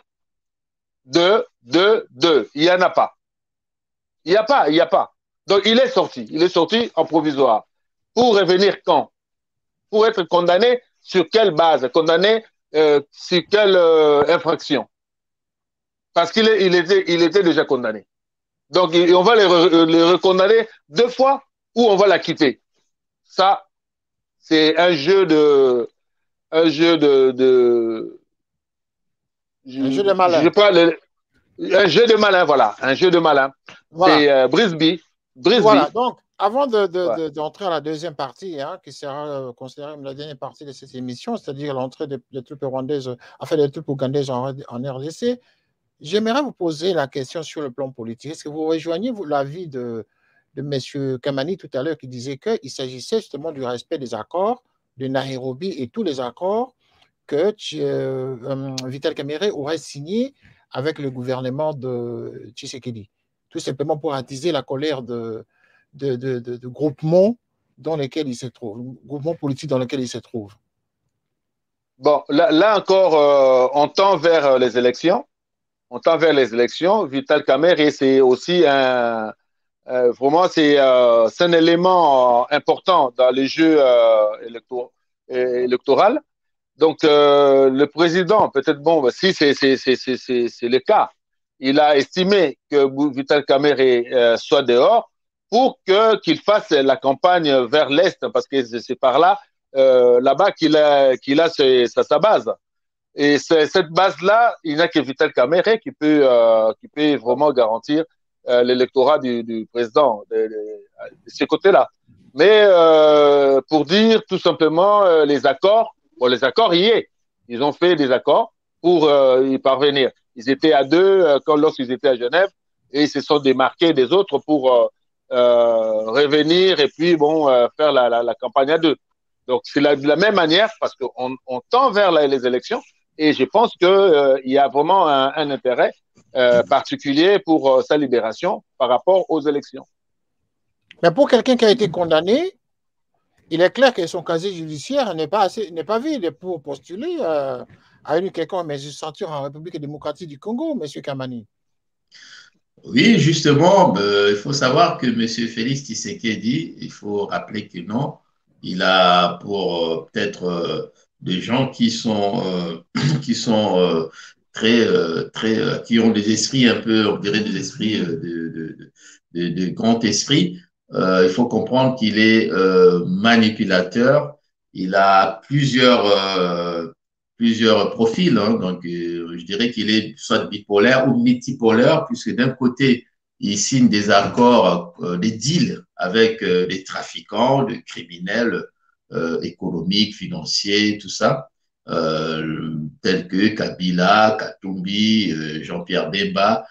de, de, de. Il n'y en a pas. Il n'y a pas, il n'y a pas. Donc, il est sorti. Il est sorti en provisoire. Pour revenir quand? Pour être condamné sur quelle base? Condamné euh, sur quelle euh, infraction? Parce qu'il il était, il était déjà condamné. Donc, il, on va le, re, le recondamner deux fois ou on va l'acquitter. Ça, c'est un jeu de... Un jeu de... de un jeu de je, je malin. pas, le, un jeu de malin, voilà. Un jeu de malin. Voilà. C'est euh, Brisby. Brisby. Voilà, donc avant d'entrer de, de, ouais. de, à la deuxième partie, hein, qui sera euh, considérée comme la dernière partie de cette émission, c'est-à-dire l'entrée des, des troupes rwandaises, enfin des troupes ougandaises en, en R D C, j'aimerais vous poser la question sur le plan politique. Est-ce que vous rejoignez l'avis de, de M. Kamani tout à l'heure qui disait qu'il s'agissait justement du respect des accords de Nairobi et tous les accords que euh, euh, Vital Kamerhe aurait signés avec le gouvernement de Tshisekedi, tout simplement pour attiser la colère de, de, de, de, de groupements dans lesquels il se trouve, groupements politiques dans lesquels il se trouve. Bon, là, là encore, euh, on tend vers les élections. On tend vers les élections. Vital Kamerhe, c'est aussi un, euh, vraiment, c'est euh, un élément important dans les jeux euh, électoraux. électoral. Donc, euh, le président, peut-être, bon, si c'est le cas, il a estimé que Vital Kamerhe euh, soit dehors pour qu'il fasse la campagne vers l'Est, parce que c'est par là, euh, là-bas qu'il a, qu'il a sa, sa base. Et cette base-là, il n'y a que Vital Kamerhe qui peut, euh, qui peut vraiment garantir euh, l'électorat du, du président de, de, de ce côté-là. Mais euh, pour dire tout simplement euh, les accords, bon, les accords y est. Ils ont fait des accords pour euh, y parvenir. Ils étaient à deux euh, quand lorsqu'ils étaient à Genève et ils se sont démarqués des autres pour euh, euh, revenir et puis bon euh, faire la, la, la campagne à deux. Donc c'est de la même manière parce qu'on on tend vers la, les élections et je pense qu'il euh, y a vraiment un, un intérêt euh, particulier pour euh, sa libération par rapport aux élections. Mais pour quelqu'un qui a été condamné, il est clair que son casier judiciaire n'est pas, n'est pas vide pour postuler euh, à une quelconque magistrature en République démocratique du Congo, M. Kamani. Oui, justement, ben, il faut savoir que M. Félix Tshisekedi, il faut rappeler que non, il a pour euh, peut-être euh, des gens qui sont, euh, qui sont euh, très, euh, très, euh, qui ont des esprits un peu, on dirait des esprits euh, de, de, de, de grand esprit. Euh, il faut comprendre qu'il est euh, manipulateur. Il a plusieurs, euh, plusieurs profils. Hein. Donc, euh, je dirais qu'il est soit bipolaire ou multipolaire, puisque d'un côté, il signe des accords, euh, des deals avec euh, des trafiquants, des criminels euh, économiques, financiers, tout ça, euh, tels que Kabila, Katumbi, euh, Jean-Pierre Bemba,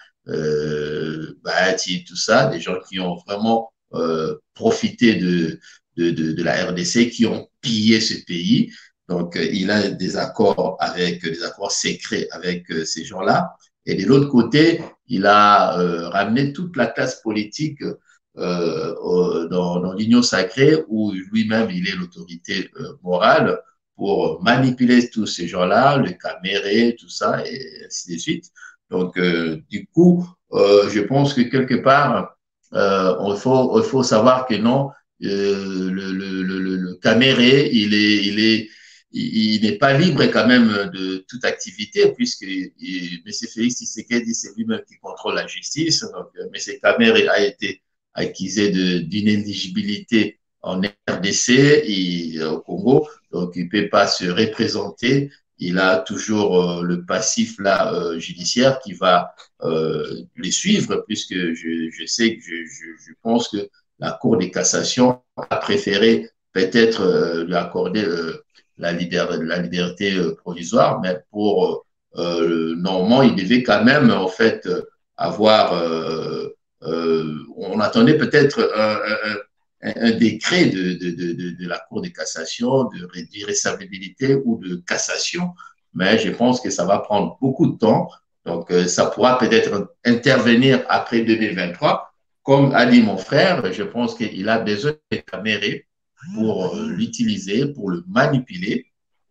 euh, Bahati, tout ça, des gens qui ont vraiment euh, profité de, de, de, de la R D C, qui ont pillé ce pays. Donc, euh, il a des accords avec des accords secrets avec euh, ces gens-là. Et de l'autre côté, il a euh, ramené toute la classe politique euh, dans, dans l'union sacrée, où lui-même, il est l'autorité euh, morale pour manipuler tous ces gens-là, le camérer, tout ça, et ainsi de suite. Donc, euh, du coup, euh, je pense que quelque part, euh, il faut, il faut savoir que non, euh, le, le, le, le caméré, il est, il est, il, il n'est pas libre quand même de toute activité, puisque il, M. Félix Tshisekedi, c'est lui-même qui contrôle la justice. Donc, M. Kamere a été accusé d'inéligibilité en R D C et au Congo, donc il ne peut pas se représenter. Il a toujours euh, le passif là euh, judiciaire qui va euh, les suivre, puisque je, je sais que je, je, je pense que la Cour de cassation a préféré peut-être euh, lui accorder euh, la, liber, la liberté euh, provisoire, mais pour euh, normalement, il devait quand même en fait avoir. Euh, euh, on attendait peut-être un, un, un, un décret de, de, de, de la Cour de cassation, de d'irrécevabilité ou de cassation, mais je pense que ça va prendre beaucoup de temps. Donc, euh, ça pourra peut-être intervenir après deux mille vingt-trois. Comme a dit mon frère, je pense qu'il a besoin de caméras pour euh, l'utiliser, pour le manipuler,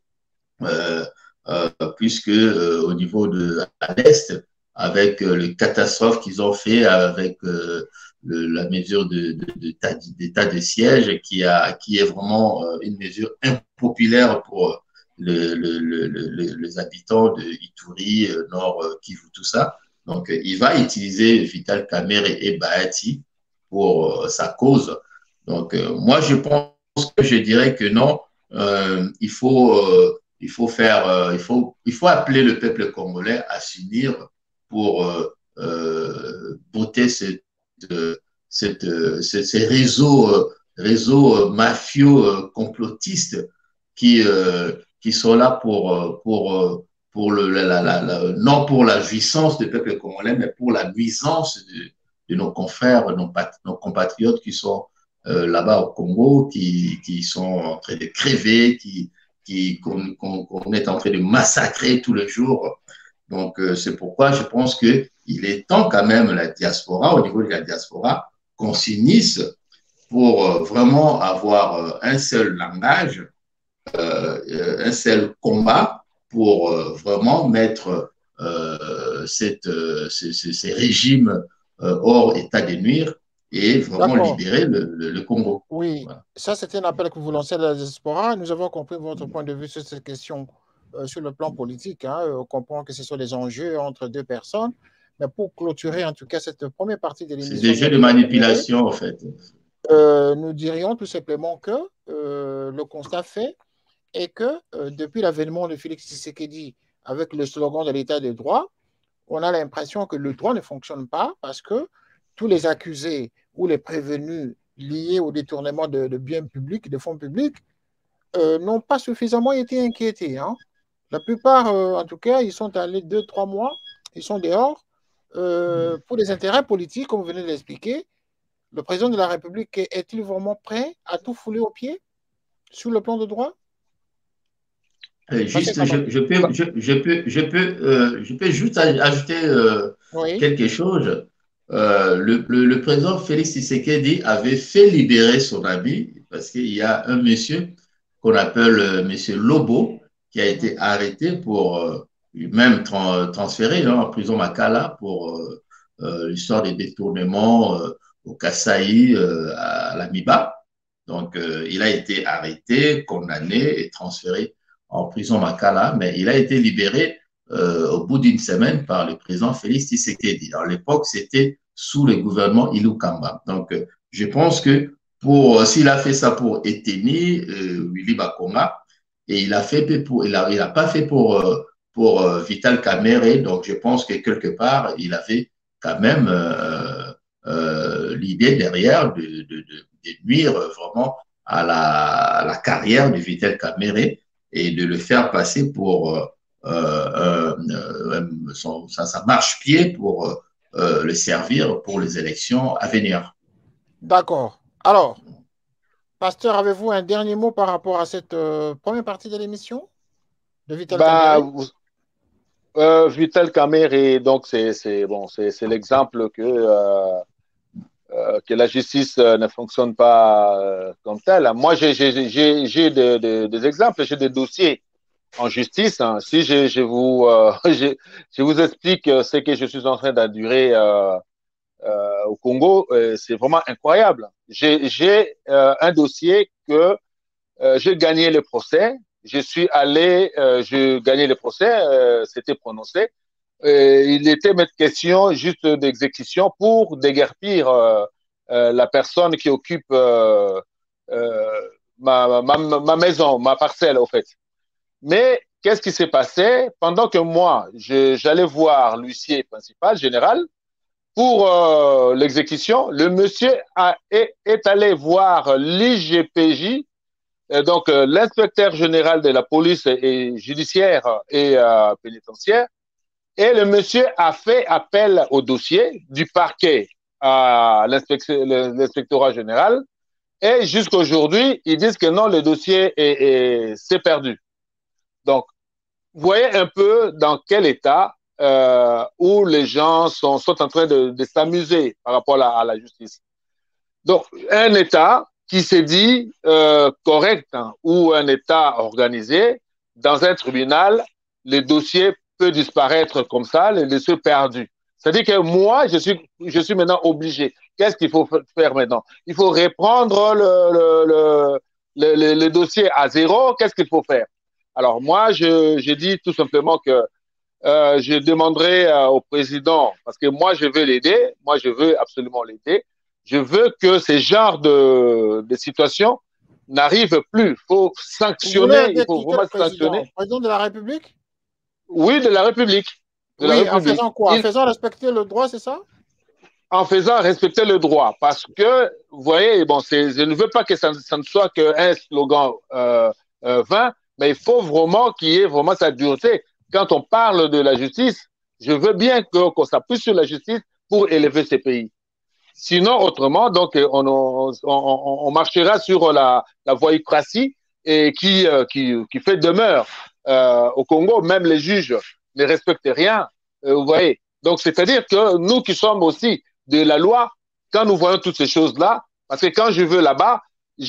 euh, euh, puisque euh, au niveau de l'Est, avec euh, les catastrophes qu'ils ont fait avec euh, le, la mesure d'état de, de, de siège, qui, a, qui est vraiment euh, une mesure impopulaire pour le, le, le, le, les habitants de Ituri, euh, Nord euh, Kivu, tout ça. Donc, euh, il va utiliser Vital Kamerhe et Bahati pour euh, sa cause. Donc, euh, moi, je pense que je dirais que non, euh, il faut... Euh, il faut faire, euh, il faut, il faut appeler le peuple congolais à s'unir pour euh, euh, botter cette, cette, cette, ces réseaux, euh, réseaux mafieux euh, complotistes qui, euh, qui sont là pour, pour, pour le, la, la, la, non pour la jouissance du peuple congolais, mais pour la nuisance de, de nos confrères, nos, nos compatriotes qui sont euh, là-bas au Congo, qui, qui sont en train de crever, qui qu'on qu qu est en train de massacrer tous les jours. Donc, euh, c'est pourquoi je pense qu'il est temps quand même, la diaspora, au niveau de la diaspora, qu'on s'unisse pour euh, vraiment avoir euh, un seul langage, euh, un seul combat pour euh, vraiment mettre euh, cette, euh, ces, ces régimes euh, hors état de nuire et vraiment libérer le, le, le Congo. Oui, voilà. Ça c'était un appel que vous lancez à la diaspora. Nous avons compris votre point de vue sur cette question euh, sur le plan politique. Hein. On comprend que ce sont des enjeux entre deux personnes. Mais pour clôturer en tout cas cette première partie de l'émission... C'est des jeux de manipulation en fait. Euh, nous dirions tout simplement que euh, le constat fait est que euh, depuis l'avènement de Félix Tshisekedi avec le slogan de l'état de droit, on a l'impression que le droit ne fonctionne pas parce que tous les accusés ou les prévenus liés au détournement de, de biens publics, de fonds publics, euh, n'ont pas suffisamment été inquiétés. Hein. La plupart, euh, en tout cas, ils sont allés deux, trois mois, ils sont dehors euh, pour des intérêts politiques, comme vous venez de l'expliquer. Le président de la République est-il vraiment prêt à tout fouler au pied sur le plan de droit? Juste, je, je, peux, je, je peux, je peux, euh, je peux juste ajouter euh, oui. quelque chose. Euh, le, le, le président Félix Tshisekedi avait fait libérer son ami parce qu'il y a un monsieur qu'on appelle euh, monsieur Lobo qui a été arrêté pour euh, même tra transféré hein, en prison Makala pour euh, euh, l'histoire des détournements euh, au Kasaï euh, à l'Amiba. Donc, euh, il a été arrêté, condamné et transféré en prison Makala, mais il a été libéré euh, au bout d'une semaine par le président Félix Tshisekedi. À l'époque, c'était sous le gouvernement Ilukamba. Donc, euh, je pense que pour s'il a fait ça pour Eteni, euh, Willy Bakonga, Et il a fait pour, il a, il a pas fait pour, euh, pour euh, Vital Kamere. Donc, je pense que quelque part, il avait quand même euh, euh, l'idée derrière de, de, de, de nuire vraiment à la, à la carrière de Vital Kamere et de le faire passer pour euh, euh, euh, son, sa, sa marche-pied pour euh, le servir pour les élections à venir. D'accord. Alors, Pasteur, avez-vous un dernier mot par rapport à cette euh, première partie de l'émission de Vital Bah, Kamere? vous- euh, Vital Kamere, donc c'est c'est bon, c'est c'est l'exemple que euh, euh, que la justice euh, ne fonctionne pas euh, comme telle. Moi, j'ai j'ai j'ai j'ai des, des, des exemples, j'ai des dossiers en justice. Hein. Si je, je vous euh, je, je vous explique euh, ce que je suis en train d'endurer euh, euh, au Congo, euh, c'est vraiment incroyable. J'ai j'ai euh, un dossier que euh, j'ai gagné le procès. Je suis allé, euh, je gagnais le procès, euh, c'était prononcé. Et il était mettre question juste d'exécution pour déguerpir euh, euh, la personne qui occupe euh, euh, ma, ma, ma maison, ma parcelle, au fait. Mais qu'est-ce qui s'est passé? Pendant que moi, j'allais voir l'huissier principal, général, pour euh, l'exécution, le monsieur a, est, est allé voir l'I G P J, euh, donc euh, l'inspecteur général de la police et, et judiciaire et euh, pénitentiaire, et le monsieur a fait appel au dossier du parquet à l'inspectorat général. Et jusqu'à aujourd'hui, ils disent que non, le dossier est, est, c'est perdu. Donc, vous voyez un peu dans quel état euh, où les gens sont, sont en train de, de s'amuser par rapport à la, à la justice. Donc, un État qui s'est dit euh, correct hein, ou un État organisé, dans un tribunal, les dossiers peuvent disparaître comme ça, les dossiers perdus. C'est-à-dire que moi, je suis, je suis maintenant obligé. Qu'est-ce qu'il faut faire maintenant? Il faut reprendre le, le, le, le, le, le dossier à zéro. Qu'est-ce qu'il faut faire? Alors moi, je, je dis tout simplement que euh, je demanderai euh, au président, parce que moi, je veux l'aider, moi, je veux absolument l'aider. Je veux que ces genres de, de situations n'arrivent plus. Il faut Vous voulez sanctionner, il aider faut qui? Quel vraiment président? sanctionner. Le président de la République? Oui, de la République. De la Oui, en République. faisant quoi? En Il, faisant respecter le droit, c'est ça? en faisant respecter le droit. Parce que, vous voyez, bon, je ne veux pas que ça, ça ne soit qu'un slogan euh, euh, vain, mais il faut vraiment qu'il y ait vraiment sa dureté. Quand on parle de la justice, je veux bien qu'on qu s'appuie sur la justice pour élever ces pays. Sinon, autrement, donc, on, on, on, on marchera sur la, la voyoucratie et qui, euh, qui, qui fait demeure euh, au Congo. Même les juges ne respectent rien. Euh, vous voyez. Donc, c'est-à-dire que nous qui sommes aussi de la loi, quand nous voyons toutes ces choses-là, parce que quand je veux là-bas,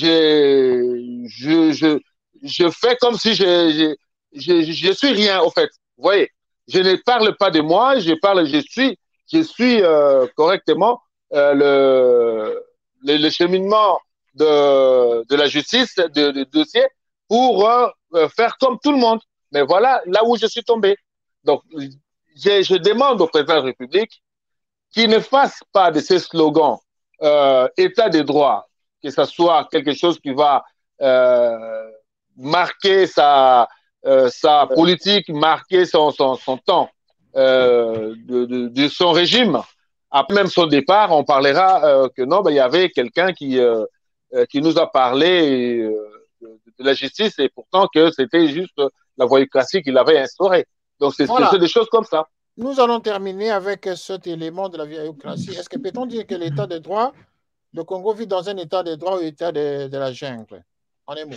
je, je, je, je fais comme si je, je, je, je suis rien, au fait. Vous voyez. Je ne parle pas de moi, je parle, je suis, je suis euh, correctement euh, le, le, le cheminement de, de la justice, de, de dossier, pour euh, faire comme tout le monde. Mais voilà là où je suis tombé. Donc, je, je demande au président de la République qu'il ne fasse pas de ces slogans euh, État de droit, que ce soit quelque chose qui va euh, marquer sa, euh, sa politique, marquer son, son, son temps euh, de, de, de son régime. Après même son départ, on parlera euh, que non, ben, il y avait quelqu'un qui, euh, qui nous a parlé euh, de, de la justice et pourtant que c'était juste la voyoucratie qu'il avait instaurée. Donc, c'est Voilà. des choses comme ça. Nous allons terminer avec cet élément de la voyoucratie. Est-ce que peut-on dire que l'état de droit, le Congo vit dans un état de droit ou état de, de la jungle? En un mot.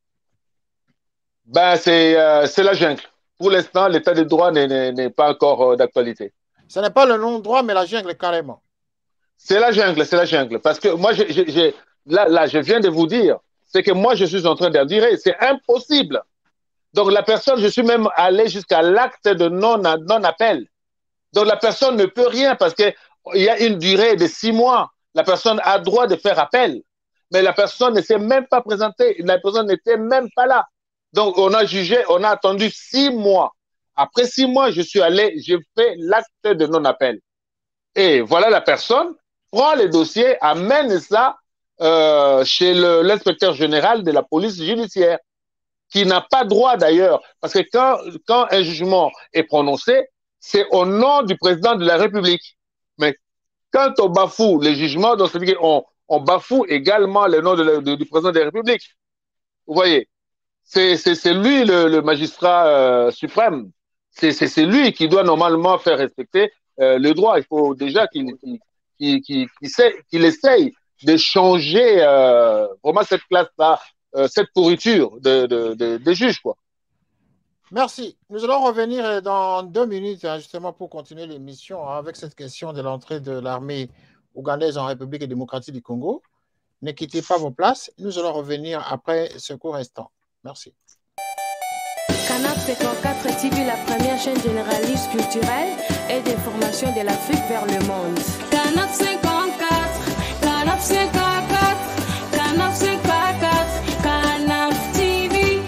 Ben, c'est euh, la jungle. Pour l'instant, l'état de droit n'est pas encore euh, d'actualité. Ce n'est pas le non-droit, mais la jungle carrément. C'est la jungle, c'est la jungle. Parce que moi, je, je, je, là, là, je viens de vous dire, c'est que moi, je suis en train de dire, c'est impossible. Donc, la personne, je suis même allé jusqu'à l'acte de non-appel. Donc, la personne ne peut rien parce qu'il y a une durée de six mois. La personne a droit de faire appel. Mais la personne ne s'est même pas présentée. La personne n'était même pas là. Donc, on a jugé, on a attendu six mois. Après six mois, je suis allé, j'ai fait l'acte de non-appel. Et voilà la personne, prend les dossiers, amène ça euh, chez l'inspecteur général de la police judiciaire, qui n'a pas droit d'ailleurs, parce que quand, quand un jugement est prononcé, c'est au nom du président de la République. Mais quand on bafoue les jugements, donc on, on bafoue également le nom de la, de, du président de la République. Vous voyez, c'est lui le, le magistrat euh, suprême. C'est lui qui doit normalement faire respecter euh, le droit. Il faut déjà qu'il qu'il, qu'il, qu'il, qu'il essaye de changer euh, vraiment cette classe-là, euh, cette pourriture de, de, de, des juges, quoi. Merci. Nous allons revenir dans deux minutes, hein, justement, pour continuer l'émission, hein, avec cette question de l'entrée de l'armée ougandaise en République démocratique du Congo. Ne quittez pas vos places. Nous allons revenir après ce court instant. Merci. Canap cinquante-quatre T V, la première chaîne généraliste culturelle et d'information de l'Afrique vers le monde. Canap cinquante-quatre, Canap cinquante-quatre, Canap cinquante-quatre, Canap T V.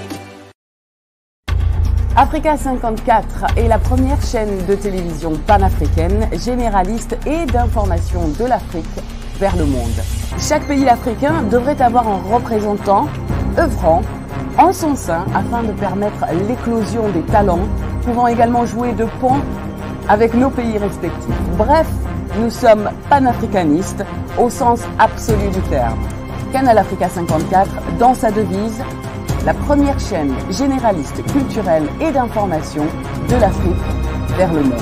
Africa cinquante-quatre est la première chaîne de télévision panafricaine, généraliste et d'information de l'Afrique vers le monde. Chaque pays africain devrait avoir un représentant œuvrant en son sein afin de permettre l'éclosion des talents, pouvant également jouer de pont avec nos pays respectifs. Bref, nous sommes panafricanistes au sens absolu du terme. Canal Africa cinquante-quatre, dans sa devise, la première chaîne généraliste culturelle et d'information de l'Afrique vers le monde.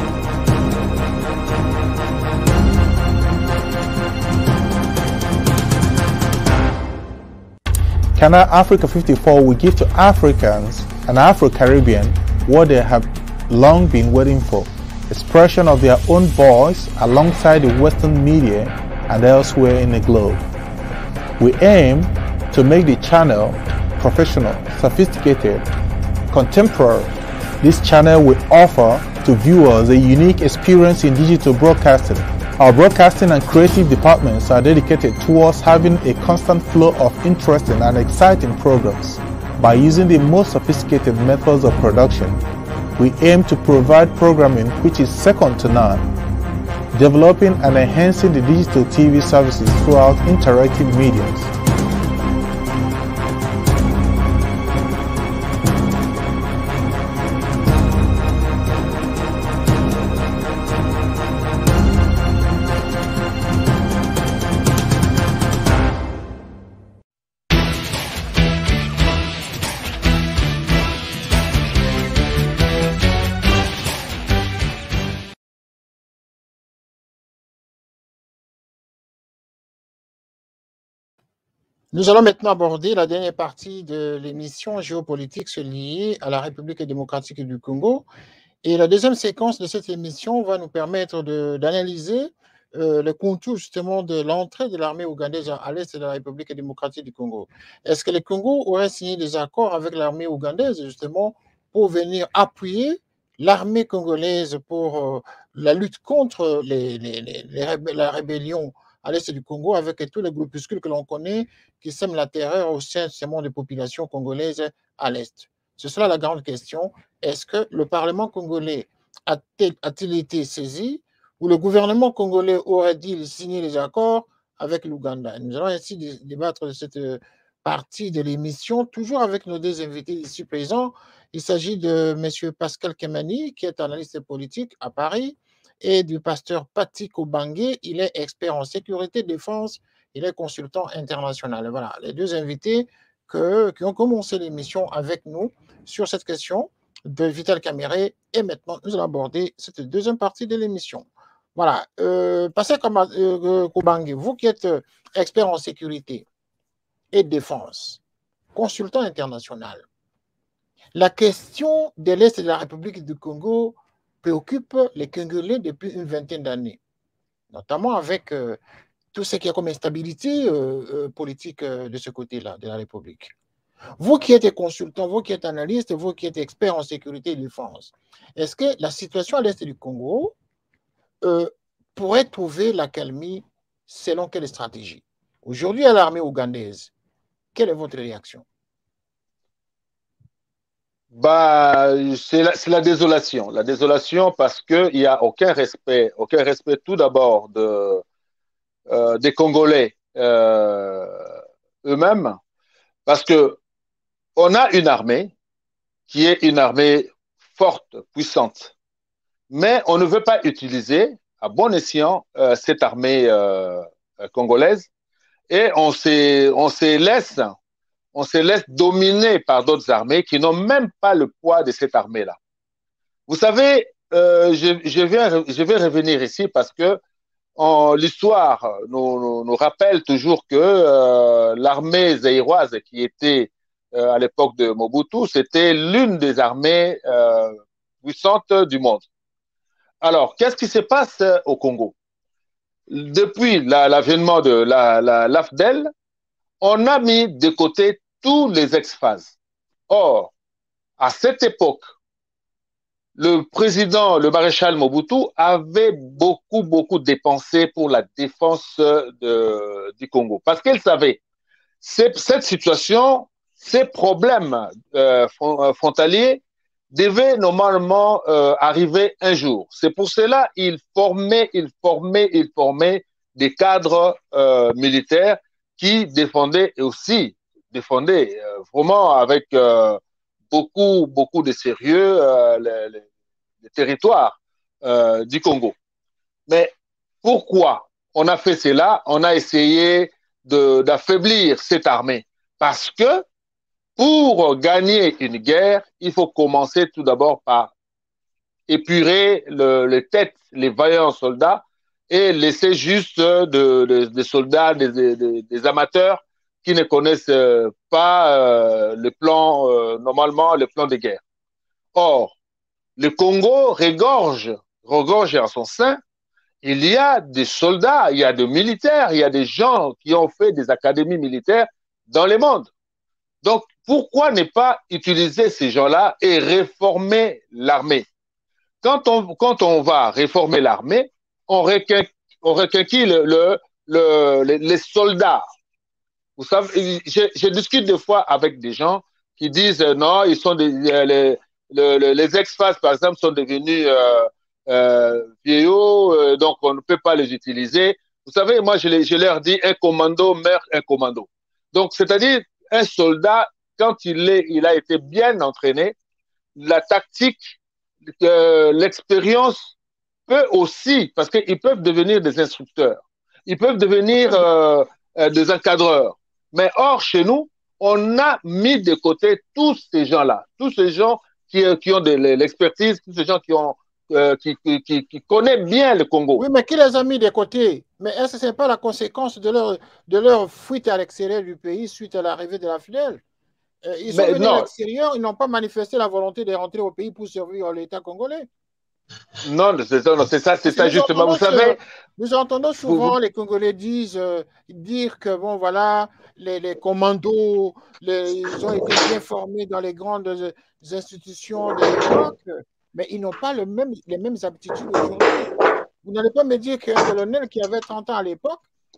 Canal Africa fifty-four will give to Africans and Afro-Caribbean what they have long been waiting for, expression of their own voice alongside the Western media and elsewhere in the globe. We aim to make the channel professional, sophisticated, contemporary. This channel will offer to viewers a unique experience in digital broadcasting. Our broadcasting and creative departments are dedicated towards having a constant flow of interesting and exciting programs. By using the most sophisticated methods of production, we aim to provide programming which is second to none, developing and enhancing the digital T V services throughout interactive mediums. Nous allons maintenant aborder la dernière partie de l'émission géopolitique liée à la République démocratique du Congo. Et la deuxième séquence de cette émission va nous permettre d'analyser euh, le contour justement de l'entrée de l'armée ougandaise à l'est de la République démocratique du Congo. Est-ce que le Congo aurait signé des accords avec l'armée ougandaise justement pour venir appuyer l'armée congolaise pour euh, la lutte contre les, les, les, les, la rébellion à l'est du Congo, avec tous les groupuscules que l'on connaît qui sèment la terreur au sein des populations congolaises à l'est? C'est cela la grande question. Est-ce que le Parlement congolais a-t-il été saisi ou le gouvernement congolais aurait-il signé les accords avec l'Ouganda? Nous allons ainsi débattre de cette partie de l'émission, toujours avec nos deux invités ici présents. Il s'agit de M. Pascal Kemani, qui est analyste politique à Paris, et du pasteur Paty Kobange. Il est expert en sécurité, défense, il est consultant international. Voilà, les deux invités que, qui ont commencé l'émission avec nous sur cette question de Vital Kamerhe. Et maintenant, nous allons aborder cette deuxième partie de l'émission. Voilà, euh, Pasteur euh, Kobange, vous qui êtes expert en sécurité et défense, consultant international, la question de l'Est de la République du Congo préoccupe les Congolais depuis une vingtaine d'années, notamment avec euh, tout ce qui est comme instabilité euh, euh, politique euh, de ce côté-là, de la République. Vous qui êtes consultant, vous qui êtes analyste, vous qui êtes expert en sécurité et défense, est-ce que la situation à l'Est du Congo euh, pourrait trouver l'accalmie selon quelle stratégie? Aujourd'hui, à l'armée ougandaise, quelle est votre réaction? Bah, c'est la, la désolation. La désolation parce qu'il n'y a aucun respect, aucun respect tout d'abord de, euh, des Congolais euh, eux-mêmes. Parce que on a une armée qui est une armée forte, puissante, mais on ne veut pas utiliser à bon escient euh, cette armée euh, congolaise et on se, on se laisse, on se laisse dominer par d'autres armées qui n'ont même pas le poids de cette armée-là. Vous savez, euh, je, je, vais, je vais revenir ici parce que l'histoire nous, nous, nous rappelle toujours que euh, l'armée zaïroise qui était euh, à l'époque de Mobutu, c'était l'une des armées euh, puissantes du monde. Alors, qu'est-ce qui se passe au Congo? Depuis l'avènement de la, la, l'A F D E L, on a mis de côté tous les ex-phases. Or, à cette époque, le président, le maréchal Mobutu, avait beaucoup, beaucoup dépensé pour la défense de, du Congo. Parce qu'il savait, cette situation, ces problèmes euh, frontaliers devaient normalement euh, arriver un jour. C'est pour cela qu'il formait, il formait, il formait des cadres euh, militaires qui défendaient aussi, défendaient euh, vraiment avec euh, beaucoup, beaucoup de sérieux euh, les, les, les territoires euh, du Congo. Mais pourquoi on a fait cela? On a essayé d'affaiblir cette armée parce que pour gagner une guerre, il faut commencer tout d'abord par épurer le, les têtes, les vaillants soldats et laisser juste des de, de soldats, des, de, des amateurs qui ne connaissent pas euh, le plan, euh, normalement, le plan de guerre. Or, le Congo regorge, regorge en son sein, il y a des soldats, il y a des militaires, il y a des gens qui ont fait des académies militaires dans le monde. Donc, pourquoi ne pas utiliser ces gens-là et réformer l'armée? Quand on, quand on va réformer l'armée, on reconquit le, le, le, les, les soldats. Vous savez, je, je discute des fois avec des gens qui disent euh, non, ils sont des, les, les, les ex-phases, par exemple, sont devenus euh, euh, vieillots, euh, donc on ne peut pas les utiliser. Vous savez, moi, je, les, je leur dis un commando meurt un commando. Donc, c'est-à-dire, un soldat, quand il, est, il a été bien entraîné, la tactique, euh, l'expérience peut aussi, parce qu'ils peuvent devenir des instructeurs, ils peuvent devenir euh, euh, des encadreurs. Mais or, chez nous, on a mis de côté tous ces gens-là, tous ces gens qui, qui ont de l'expertise, tous ces gens qui, ont, euh, qui, qui, qui connaissent bien le Congo. Oui, mais qui les a mis de côté? Mais est-ce que ce n'est pas la conséquence de leur, de leur fuite à l'extérieur du pays suite à l'arrivée de la F D E L? euh, Ils sont mais venus non. à l'extérieur, ils n'ont pas manifesté la volonté de rentrer au pays pour servir l'État congolais. Non, c'est ça, c'est ça justement. Vous savez, nous entendons souvent vous, les Congolais disent, euh, dire que bon voilà, les, les commandos, les, ils ont été bien formés dans les grandes institutions de l'époque, mais ils n'ont pas le même, les mêmes aptitudes aujourd'hui. Vous n'allez pas me dire qu'un colonel qui avait trente ans à l'époque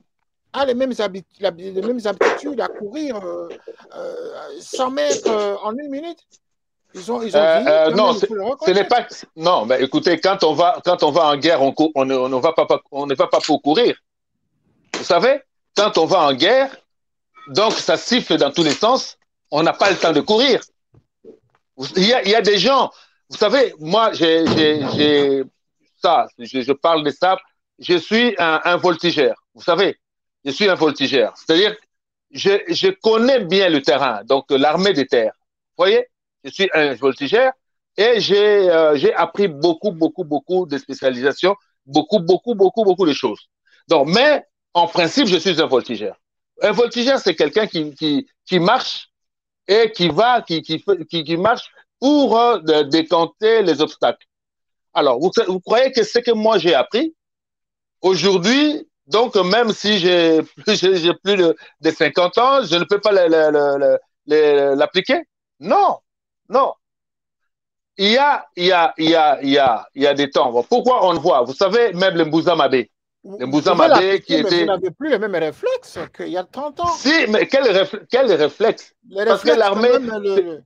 a les mêmes, les mêmes aptitudes à courir euh, euh, cent mètres euh, en une minute. Ils ont, ils ont euh, dit, euh, non, ce n'est pas. Non, mais écoutez, quand on va, quand on va en guerre, on, on, ne, on ne va pas, on ne va pas pour courir. Vous savez, quand on va en guerre, donc ça siffle dans tous les sens. On n'a pas le temps de courir. Il y a, il y a des gens. Vous savez, moi, j'ai ça. Je, je parle de ça. Je suis un, un voltigeur. Vous savez, je suis un voltigeur. C'est-à-dire, je, je connais bien le terrain. Donc l'armée des terres. Vous voyez? Je suis un voltigeur et j'ai euh, j'ai appris beaucoup, beaucoup, beaucoup de spécialisations, beaucoup, beaucoup, beaucoup, beaucoup de choses. Donc, mais en principe, je suis un voltigeur. Un voltigeur, c'est quelqu'un qui, qui, qui marche et qui va, qui, qui, qui, qui marche pour euh, de, décanter les obstacles. Alors, vous, vous croyez que ce que moi j'ai appris aujourd'hui, donc même si j'ai j'ai plus de, de cinquante ans, je ne peux pas l'appliquer? Non. Non. Il y a, il y a, il y a, il y a, il y a des temps. Pourquoi on le voit? Vous savez, même le Mbouza Mabé. Le Mbouza Mabé qui était. Vous n'avez plus les mêmes réflexes qu'il y a trente ans. Si, mais quel, réflexe, quel réflexe? Les Parce réflexes, que l'armée. Le,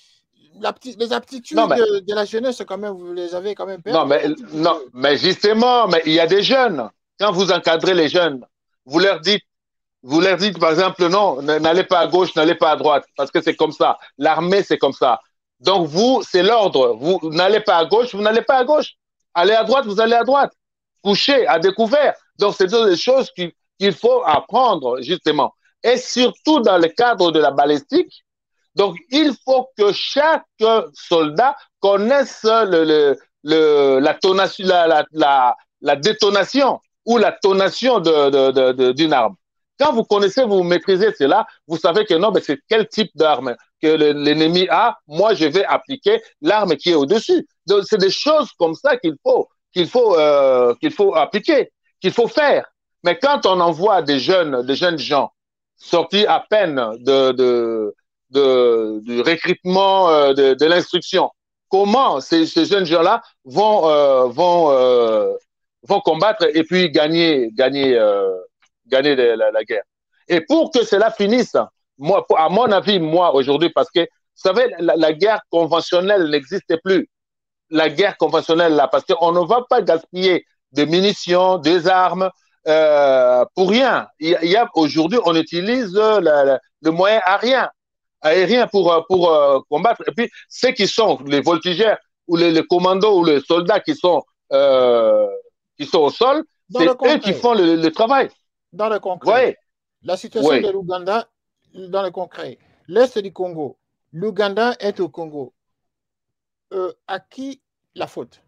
les aptitudes non, mais, de, de la jeunesse, quand même, vous les avez quand même perdues. Non, mais, non, mais justement, mais il y a des jeunes. Quand vous encadrez les jeunes, vous leur dites Vous leur dites, par exemple, non, n'allez pas à gauche, n'allez pas à droite, parce que c'est comme ça. L'armée, c'est comme ça. Donc, vous, c'est l'ordre. Vous n'allez pas à gauche, vous n'allez pas à gauche. Allez à droite, vous allez à droite. Couchez à découvert. Donc, c'est des choses qu'il qu'il faut apprendre, justement. Et surtout dans le cadre de la balistique. Donc, il faut que chaque soldat connaisse le, le, le, la, tonation, la, la, la, la détonation ou la tonation de, de, de, de, d'une arme. Quand vous connaissez, vous maîtrisez cela, vous savez que non, mais c'est quel type d'arme que l'ennemi a. Moi, je vais appliquer l'arme qui est au-dessus. Donc, c'est des choses comme ça qu'il faut, qu'il faut, euh, qu'il faut appliquer, qu'il faut faire. Mais quand on envoie des jeunes, des jeunes gens sortis à peine de, de, de, du recrutement de, de l'instruction, comment ces, ces jeunes gens-là vont, euh, vont, euh, vont combattre et puis gagner, gagner, euh, gagner la, la guerre. Et pour que cela finisse, moi, à mon avis, moi, aujourd'hui, parce que, vous savez, la, la guerre conventionnelle n'existe plus. La guerre conventionnelle, là, parce qu'on ne va pas gaspiller de munitions, des armes, euh, pour rien. Il y a, aujourd'hui, on utilise la, la, le moyen aérien, aérien pour, pour euh, combattre. Et puis, ceux qui sont les voltigeurs ou les, les commandos ou les soldats qui sont, euh, qui sont au sol, c'est eux qui font le, le travail. Dans le concret, oui. La situation oui. de l'Ouganda, dans le concret, l'Est du Congo, l'Ouganda est au Congo. Euh, à qui la faute?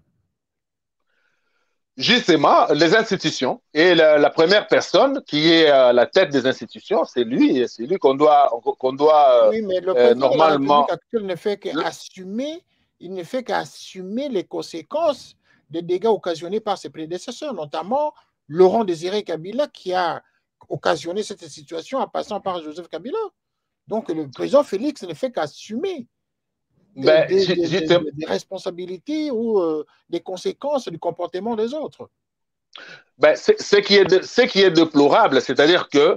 Justement, les institutions. Et la, la première personne qui est à la tête des institutions, c'est lui. C'est lui qu'on doit, qu'on doit oui, mais le euh, normalement. De la actuelle ne fait qu'assumer, il ne fait qu'assumer les conséquences des dégâts occasionnés par ses prédécesseurs, notamment Laurent Désiré Kabila qui a occasionné cette situation en passant par Joseph Kabila. Donc le président Félix ne fait qu'assumer des, ben, des, des, des, des, des responsabilités ou euh, des conséquences du comportement des autres. Ben, ce qui est de, ce qui est déplorable, c'est-à-dire que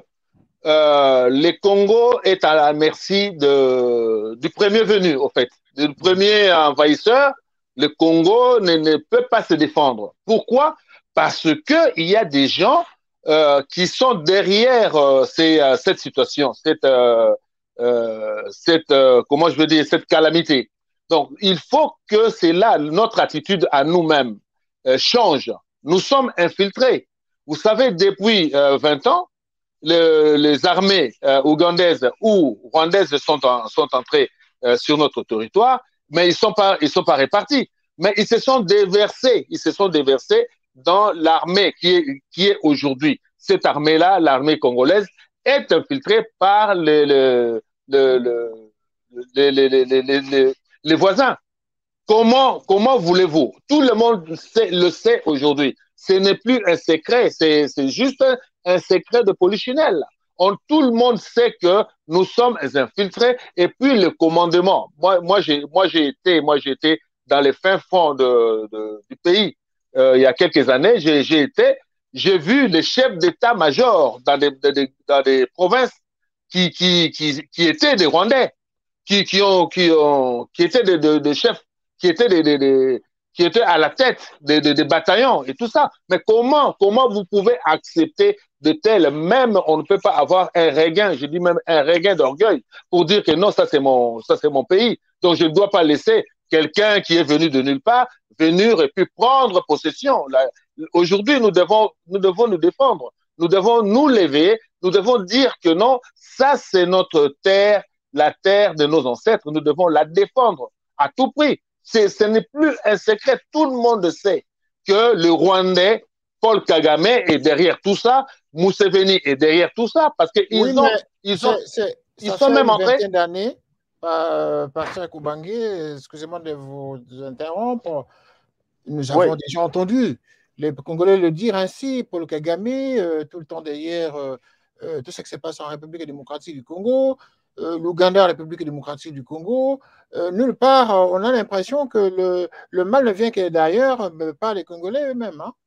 euh, le Congo est à la merci de, du premier venu, au fait, du premier envahisseur. Le Congo ne, ne peut pas se défendre. Pourquoi? Parce que il y a des gens euh, qui sont derrière euh, ces, euh, cette situation, cette, euh, euh, cette euh, comment je veux dire, cette calamité. Donc, il faut que c'est là notre attitude à nous-mêmes euh, change. Nous sommes infiltrés. Vous savez, depuis euh, vingt ans, le, les armées euh, ougandaises ou rwandaises sont, en, sont entrées euh, sur notre territoire, mais ils sont pas, ils sont pas répartis. Mais ils se sont déversés, ils se sont déversés dans l'armée qui est, qui est aujourd'hui. Cette armée-là, l'armée congolaise, est infiltrée par les, les, les, les, les, les, les, les, les voisins. Comment, comment voulez-vous? Tout le monde sait, le sait aujourd'hui. Ce n'est plus un secret, c'est juste un, un secret de polichinelle. On, tout le monde sait que nous sommes infiltrés et puis le commandement. Moi, moi j'ai, moi j'ai été, moi j'ai été dans les fins fonds de, de, du pays euh, il y a quelques années. J'ai été, j'ai vu les chefs d'état-major dans des, des, dans des provinces qui, qui, qui, qui étaient des Rwandais, qui, qui ont, qui ont, qui étaient des, des, des chefs, qui étaient des, des, des qui étaient à la tête des, des, des bataillons et tout ça. Mais comment, comment vous pouvez accepter de tels, même on ne peut pas avoir un regain, je dis même un regain d'orgueil pour dire que non, ça c'est mon, ça c'est mon pays. Donc je ne dois pas laisser quelqu'un qui est venu de nulle part venir et puis prendre possession. Aujourd'hui, nous devons, nous devons nous défendre. Nous devons nous lever. Nous devons dire que non, ça c'est notre terre, la terre de nos ancêtres. Nous devons la défendre à tout prix. Ce n'est plus un secret. Tout le monde sait que le Rwandais, Paul Kagame, est derrière tout ça. Museveni est derrière tout ça parce qu'ils oui, ont, ils ont, ils sont même entrés. Une d'années, par Pasteur Koubangué, excusez-moi de vous interrompre, nous avons oui. déjà entendu les Congolais le dire ainsi, Paul Kagame, euh, tout le temps derrière euh, euh, tout ce qui se passe en République démocratique du Congo, euh, l'Ouganda, République démocratique du Congo. Euh, nulle part, euh, on a l'impression que le, le mal ne vient que d'ailleurs, mais pas les Congolais eux-mêmes. Hein?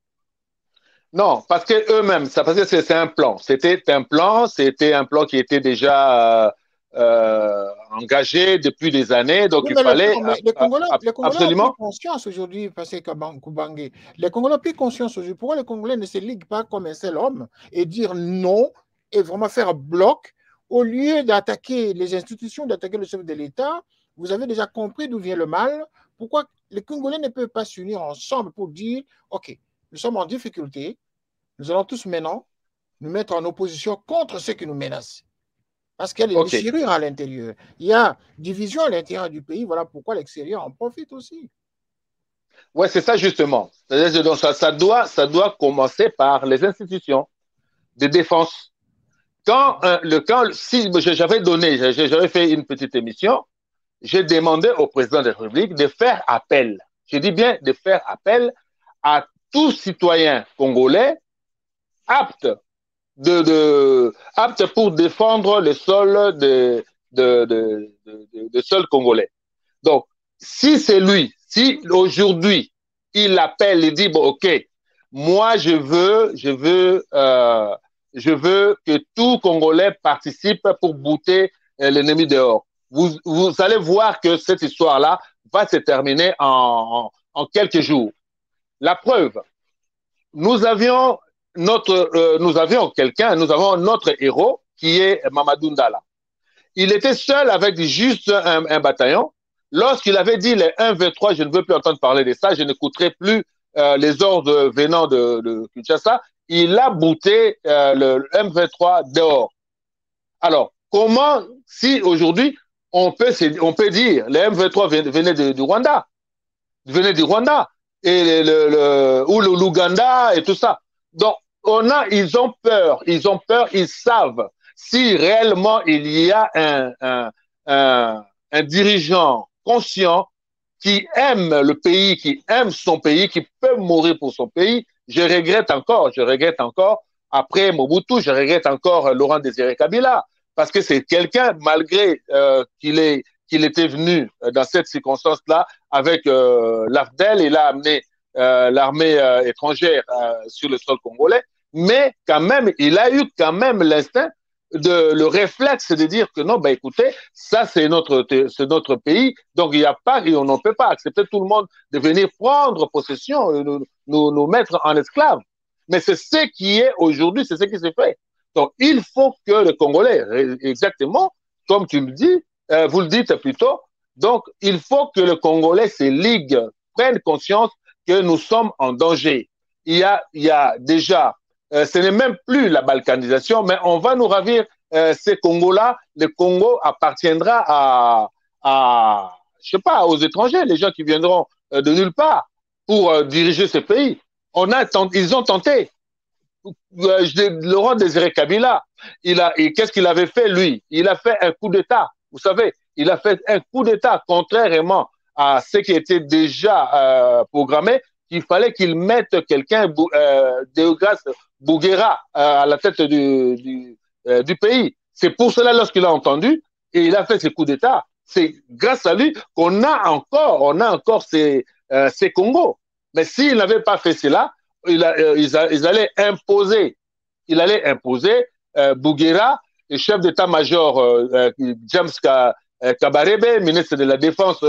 Non, parce que eux-mêmes, ça parce que c'est un plan. C'était un plan, c'était un plan qui était déjà euh, euh, engagé depuis des années, donc oui, il fallait le, les Congolais, a, a, les Congolais absolument. ont pris conscience aujourd'hui, parce que Koubangué, les Congolais ont pris conscience aujourd'hui. Pourquoi les Congolais ne se liguent pas comme un seul homme et dire non, et vraiment faire bloc, au lieu d'attaquer les institutions, d'attaquer le chef de l'État, vous avez déjà compris d'où vient le mal. Pourquoi les Congolais ne peuvent pas s'unir ensemble pour dire, OK, nous sommes en difficulté, nous allons tous maintenant nous mettre en opposition contre ceux qui nous menacent. Parce qu'il y a des okay. déchirures à l'intérieur. Il y a division à l'intérieur du pays. Voilà pourquoi l'extérieur en profite aussi. Oui, c'est ça justement. Donc, ça, ça, doit, ça doit commencer par les institutions de défense. Quand, euh, le, quand si j'avais donné, j'avais fait une petite émission, j'ai demandé au président de la République de faire appel. Je dis bien de faire appel à tout citoyen congolais apte De, de, apte pour défendre le sol de, de, de, de, de sol congolais. Donc, si c'est lui, si aujourd'hui il appelle et dit bon, ok, moi je veux, je veux, euh, je veux que tout Congolais participe pour bouter euh, l'ennemi dehors. Vous, vous allez voir que cette histoire-là va se terminer en, en, en quelques jours. La preuve, nous avions Notre, euh, nous avions quelqu'un, nous avons notre héros qui est Mamadou Ndala. Il était seul avec juste un, un bataillon. Lorsqu'il avait dit les un V trois, je ne veux plus entendre parler de ça, je n'écouterai plus euh, les ordres venant de, de Kinshasa, il a bouté euh, le M V trois dehors. Alors, comment, si aujourd'hui, on peut, on peut dire, les M V trois venaient de, du Rwanda, venaient du Rwanda, et le, le, ou l'Ouganda et tout ça. Donc, on a, ils ont peur, ils ont peur, ils savent si réellement il y a un, un, un, un dirigeant conscient qui aime le pays, qui aime son pays, qui peut mourir pour son pays. Je regrette encore, je regrette encore, après Mobutu, je regrette encore Laurent Désiré Kabila, parce que c'est quelqu'un, malgré euh, qu'il est, qu'il était venu dans cette circonstance-là avec euh, l'A F D E L, il a amené Euh, l'armée euh, étrangère euh, sur le sol congolais, mais quand même, il a eu quand même l'instinct, de, le réflexe de dire que non, bah écoutez, ça c'est notre, c'est notre pays, donc il n'y a pas, et on n'en peut pas accepter tout le monde de venir prendre possession, nous, nous, nous mettre en esclaves. Mais c'est ce qui est aujourd'hui, c'est ce qui s'est fait. Donc il faut que le Congolais, exactement, comme tu me dis, euh, vous le dites plutôt, donc il faut que le Congolais se ligue, prenne conscience que nous sommes en danger. Il y a, il y a déjà, euh, ce n'est même plus la balkanisation, mais on va nous ravir euh, ces Congos-là. Le Congo appartiendra à, à, je sais pas, aux étrangers, les gens qui viendront euh, de nulle part pour euh, diriger ce pays. On a, ils ont tenté. Euh, Laurent Désiré Kabila, il a, et qu'est-ce qu'il avait fait lui? Il a fait un coup d'État. Vous savez, il a fait un coup d'État contrairement à ce qui était déjà euh, programmé, qu'il fallait qu'il mette quelqu'un, euh, Deograce Bouguera, euh, à la tête du, du, euh, du pays. C'est pour cela, lorsqu'il a entendu, et il a fait ce coup d'État, c'est grâce à lui qu'on a encore, on a encore ces, euh, ces Congos. Mais s'il n'avait pas fait cela, il a, euh, ils, a, ils allaient imposer, il allait imposer euh, Bouguera, le chef d'état-major euh, James Kabarebe, ministre de la Défense,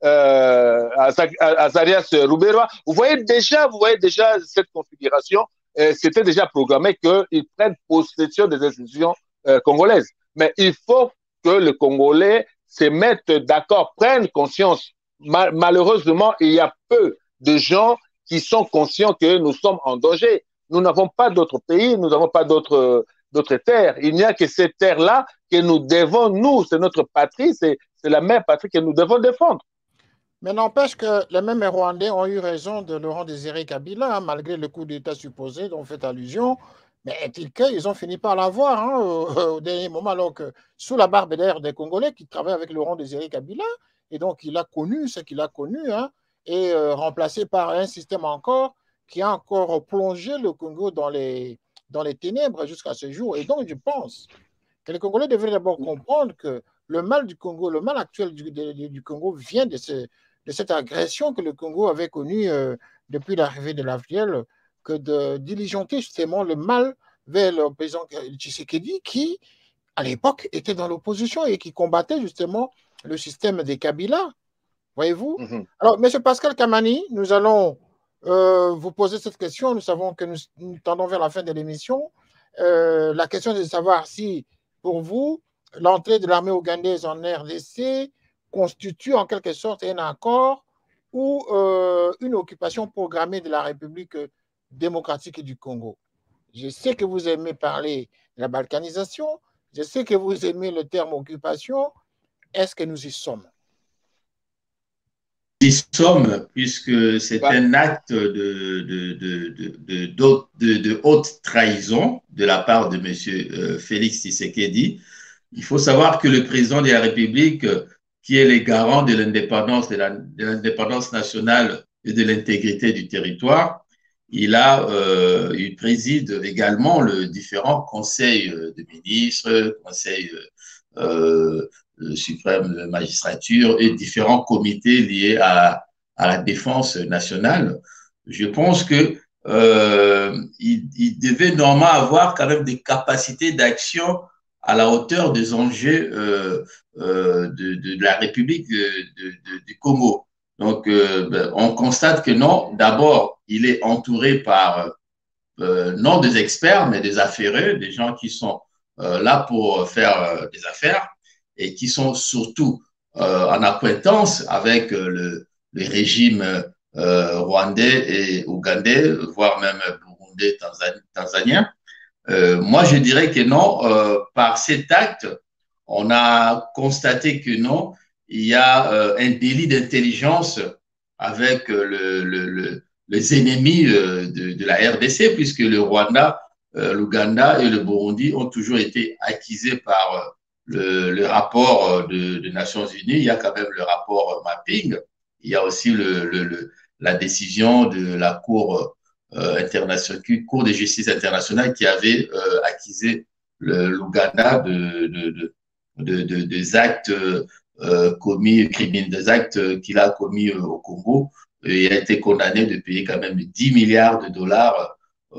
Euh, Azarias Ruberwa. Vous voyez déjà, vous voyez déjà cette configuration. Euh, C'était déjà programmé qu'ils prennent possession des institutions euh, congolaises. Mais il faut que le Congolais se mette d'accord, prenne conscience. Mal malheureusement, il y a peu de gens qui sont conscients que nous sommes en danger. Nous n'avons pas d'autres pays, nous n'avons pas d'autres d'autres terres. Il n'y a que cette terre-là que nous devons, nous, c'est notre patrie, c'est la même patrie que nous devons défendre. Mais n'empêche que les mêmes Rwandais ont eu raison de Laurent Désiré Kabila, hein, malgré le coup d'État supposé dont on fait allusion. Mais est-il qu'ils ont fini par l'avoir hein, au, au dernier moment, alors que sous la barbe d'air des Congolais qui travaillent avec Laurent Désiré Kabila, et donc il a connu ce qu'il a connu, hein, et euh, remplacé par un système encore qui a encore plongé le Congo dans les, dans les ténèbres jusqu'à ce jour. Et donc je pense que les Congolais devraient d'abord comprendre que le mal du Congo, le mal actuel du, du, du Congo vient de ce de cette agression que le Congo avait connue euh, depuis l'arrivée de l'A F D E L, que de diligenter justement le mal vers le président Tshisekedi qui, à l'époque, était dans l'opposition et qui combattait justement le système des Kabila. Voyez-vous? Mm-hmm. Alors, M. Pascal Kamani, nous allons euh, vous poser cette question. Nous savons que nous, nous tendons vers la fin de l'émission. Euh, la question est de savoir si, pour vous, l'entrée de l'armée ougandaise en R D C constitue en quelque sorte un accord ou euh, une occupation programmée de la République démocratique du Congo. Je sais que vous aimez parler de la balkanisation, je sais que vous aimez le terme occupation. Est-ce que nous y sommes? Nous y sommes, puisque c'est ouais. un acte de, de, de, de, de, de, de haute trahison de la part de M. Félix Tshisekedi. Il faut savoir que le président de la République, qui est le garant de l'indépendance de l'indépendance nationale et de l'intégrité du territoire, il a, euh, il préside également le différents conseils de ministres, conseil euh, suprême de magistrature et différents comités liés à, à la défense nationale. Je pense que euh, il, il devait normalement avoir quand même des capacités d'action à la hauteur des enjeux euh, euh, de, de, de la République de, de, de, du Congo. Donc, euh, ben, on constate que non, d'abord, il est entouré par, euh, non des experts, mais des affairés, des gens qui sont euh, là pour faire euh, des affaires et qui sont surtout euh, en acquaintance avec euh, le, le régime euh, rwandais et ougandais, voire même burundais, tanzanien. Euh, moi, je dirais que non, euh, par cet acte, on a constaté que non, il y a euh, un délit d'intelligence avec euh, le, le, le, les ennemis euh, de, de la R D C, puisque le Rwanda, euh, l'Ouganda et le Burundi ont toujours été accusés par euh, le, le rapport de, de Nations Unies. Il y a quand même le rapport mapping, il y a aussi le, le, le, la décision de la Cour euh, internationale, Cour de justice internationale qui avait euh, accusé l'Ouganda de, de, de, de, de, des actes euh, commis, des actes qu'il a commis euh, au Congo. Et il a été condamné de payer quand même dix milliards de dollars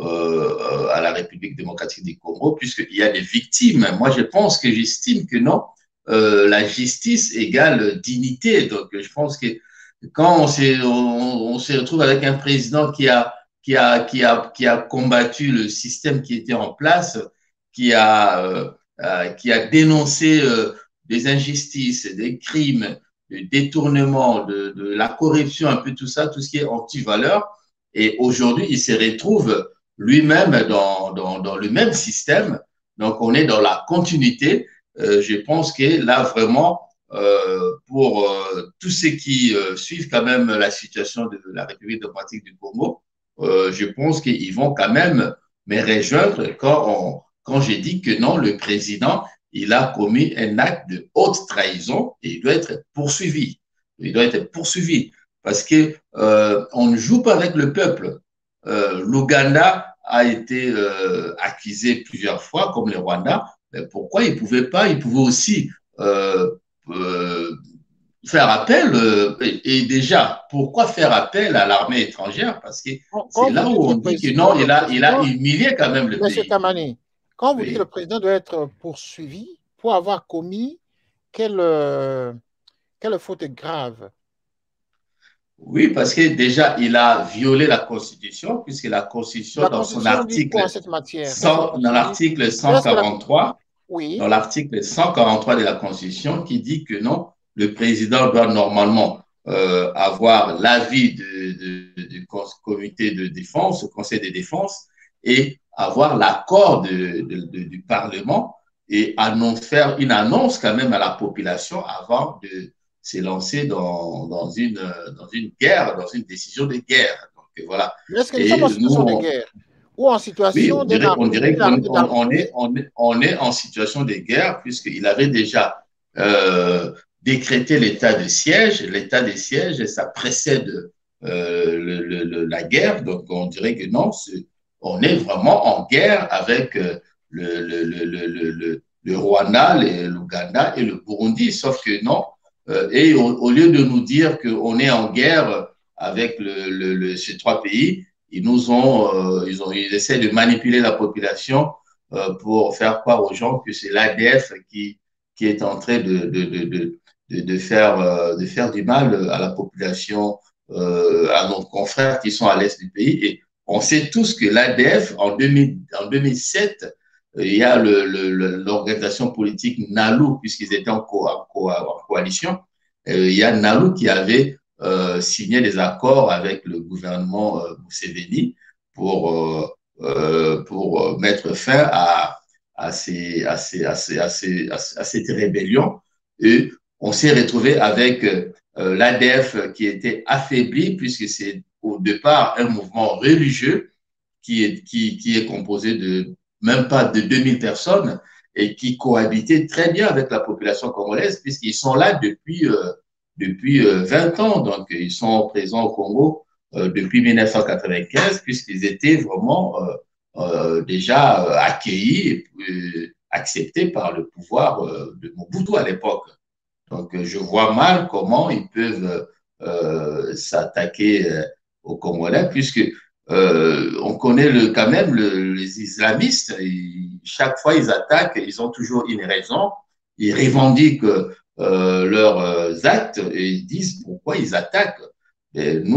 euh, à la République démocratique du Congo, puisqu'il y a des victimes. Moi, je pense que j'estime que non, euh, la justice égale dignité. Donc, je pense que quand on se, on, on se retrouve avec un président qui a, qui, a, qui, a, qui a combattu le système qui était en place, qui a, euh, euh, qui a dénoncé euh, des injustices, des crimes, du détournement, de, de la corruption, un peu tout ça, tout ce qui est anti-valeur. Et aujourd'hui, il se retrouve lui-même dans, dans, dans le même système. Donc, on est dans la continuité. Euh, je pense que là, vraiment, euh, pour euh, tous ceux qui euh, suivent quand même la situation de la République démocratique du Congo, euh, je pense qu'ils vont quand même me rejoindre quand, on, quand j'ai dit que non, le président, il a commis un acte de haute trahison et il doit être poursuivi. Il doit être poursuivi parce que euh, on ne joue pas avec le peuple. Euh, L'Ouganda a été euh, accusé plusieurs fois, comme le Rwanda. Mais pourquoi il ne pouvait pas? Il pouvait aussi euh, euh, faire appel. Euh, et, et déjà, pourquoi faire appel à l'armée étrangère? Parce que c'est là où on dit que non, il a, il a humilié quand même le pays. Monsieur Kamani, quand vous oui. dites que le président doit être poursuivi pour avoir commis quelle, euh, quelle faute grave? Oui, parce que déjà, il a violé la Constitution, puisque la Constitution, la dans Constitution son article, en cette matière, cent, dans l'article cent quarante-trois, la... oui. dans l'article cent quarante-trois de la Constitution, qui dit que non, le président doit normalement euh, avoir l'avis du comité de défense, au conseil de défense, et avoir l'accord de, de, de, du Parlement et annonce, faire une annonce quand même à la population avant de se lancer dans, dans, une, dans une guerre, dans une décision de guerre. Donc voilà. Est-ce que nous sommes en situation nous, on, de guerre ou en situation oui, on dirait, on dirait qu'on on, on est, on, est, on est en situation de guerre puisqu'il avait déjà euh, décrété l'état de siège. L'état de siège, ça précède euh, le, le, le, la guerre. Donc on dirait que non, on est vraiment en guerre avec euh, le, le, le, le, le, le Rwanda, l'Ouganda et le Burundi. Sauf que non. Euh, et au, au lieu de nous dire qu'on est en guerre avec le, le, le, ces trois pays, ils nous ont, euh, ils ont, ils essaient de manipuler la population euh, pour faire croire aux gens que c'est l'A D F qui, qui est en train de, de, de, de, de, faire, euh, de faire du mal à la population, euh, à nos confrères qui sont à l'est du pays. Et on sait tous que l'A D F, en, deux mille, en deux mille sept, il y a l'organisation politique NALU, puisqu'ils étaient en, co en, co en coalition. Euh, il y a NALU qui avait euh, signé des accords avec le gouvernement euh, Museveni pour, euh, euh, pour mettre fin à, à, ces, à, ces, à, ces, à, ces, à cette rébellion. Et on s'est retrouvé avec euh, l'A D F qui était affaibli, puisque c'est au départ un mouvement religieux qui est, qui, qui est composé de même pas de deux mille personnes et qui cohabitait très bien avec la population congolaise, puisqu'ils sont là depuis, euh, depuis euh, vingt ans. Donc, ils sont présents au Congo euh, depuis mille neuf cent quatre-vingt-quinze, puisqu'ils étaient vraiment euh, euh, déjà euh, accueillis et euh, acceptés par le pouvoir euh, de Mobutu à l'époque. Donc, je vois mal comment ils peuvent euh, s'attaquer euh, aux Congolais, puisque euh, on connaît le, quand même le, les islamistes. Ils, chaque fois ils attaquent, ils ont toujours une raison. Ils revendiquent euh, leurs actes et ils disent pourquoi ils attaquent. Et nous,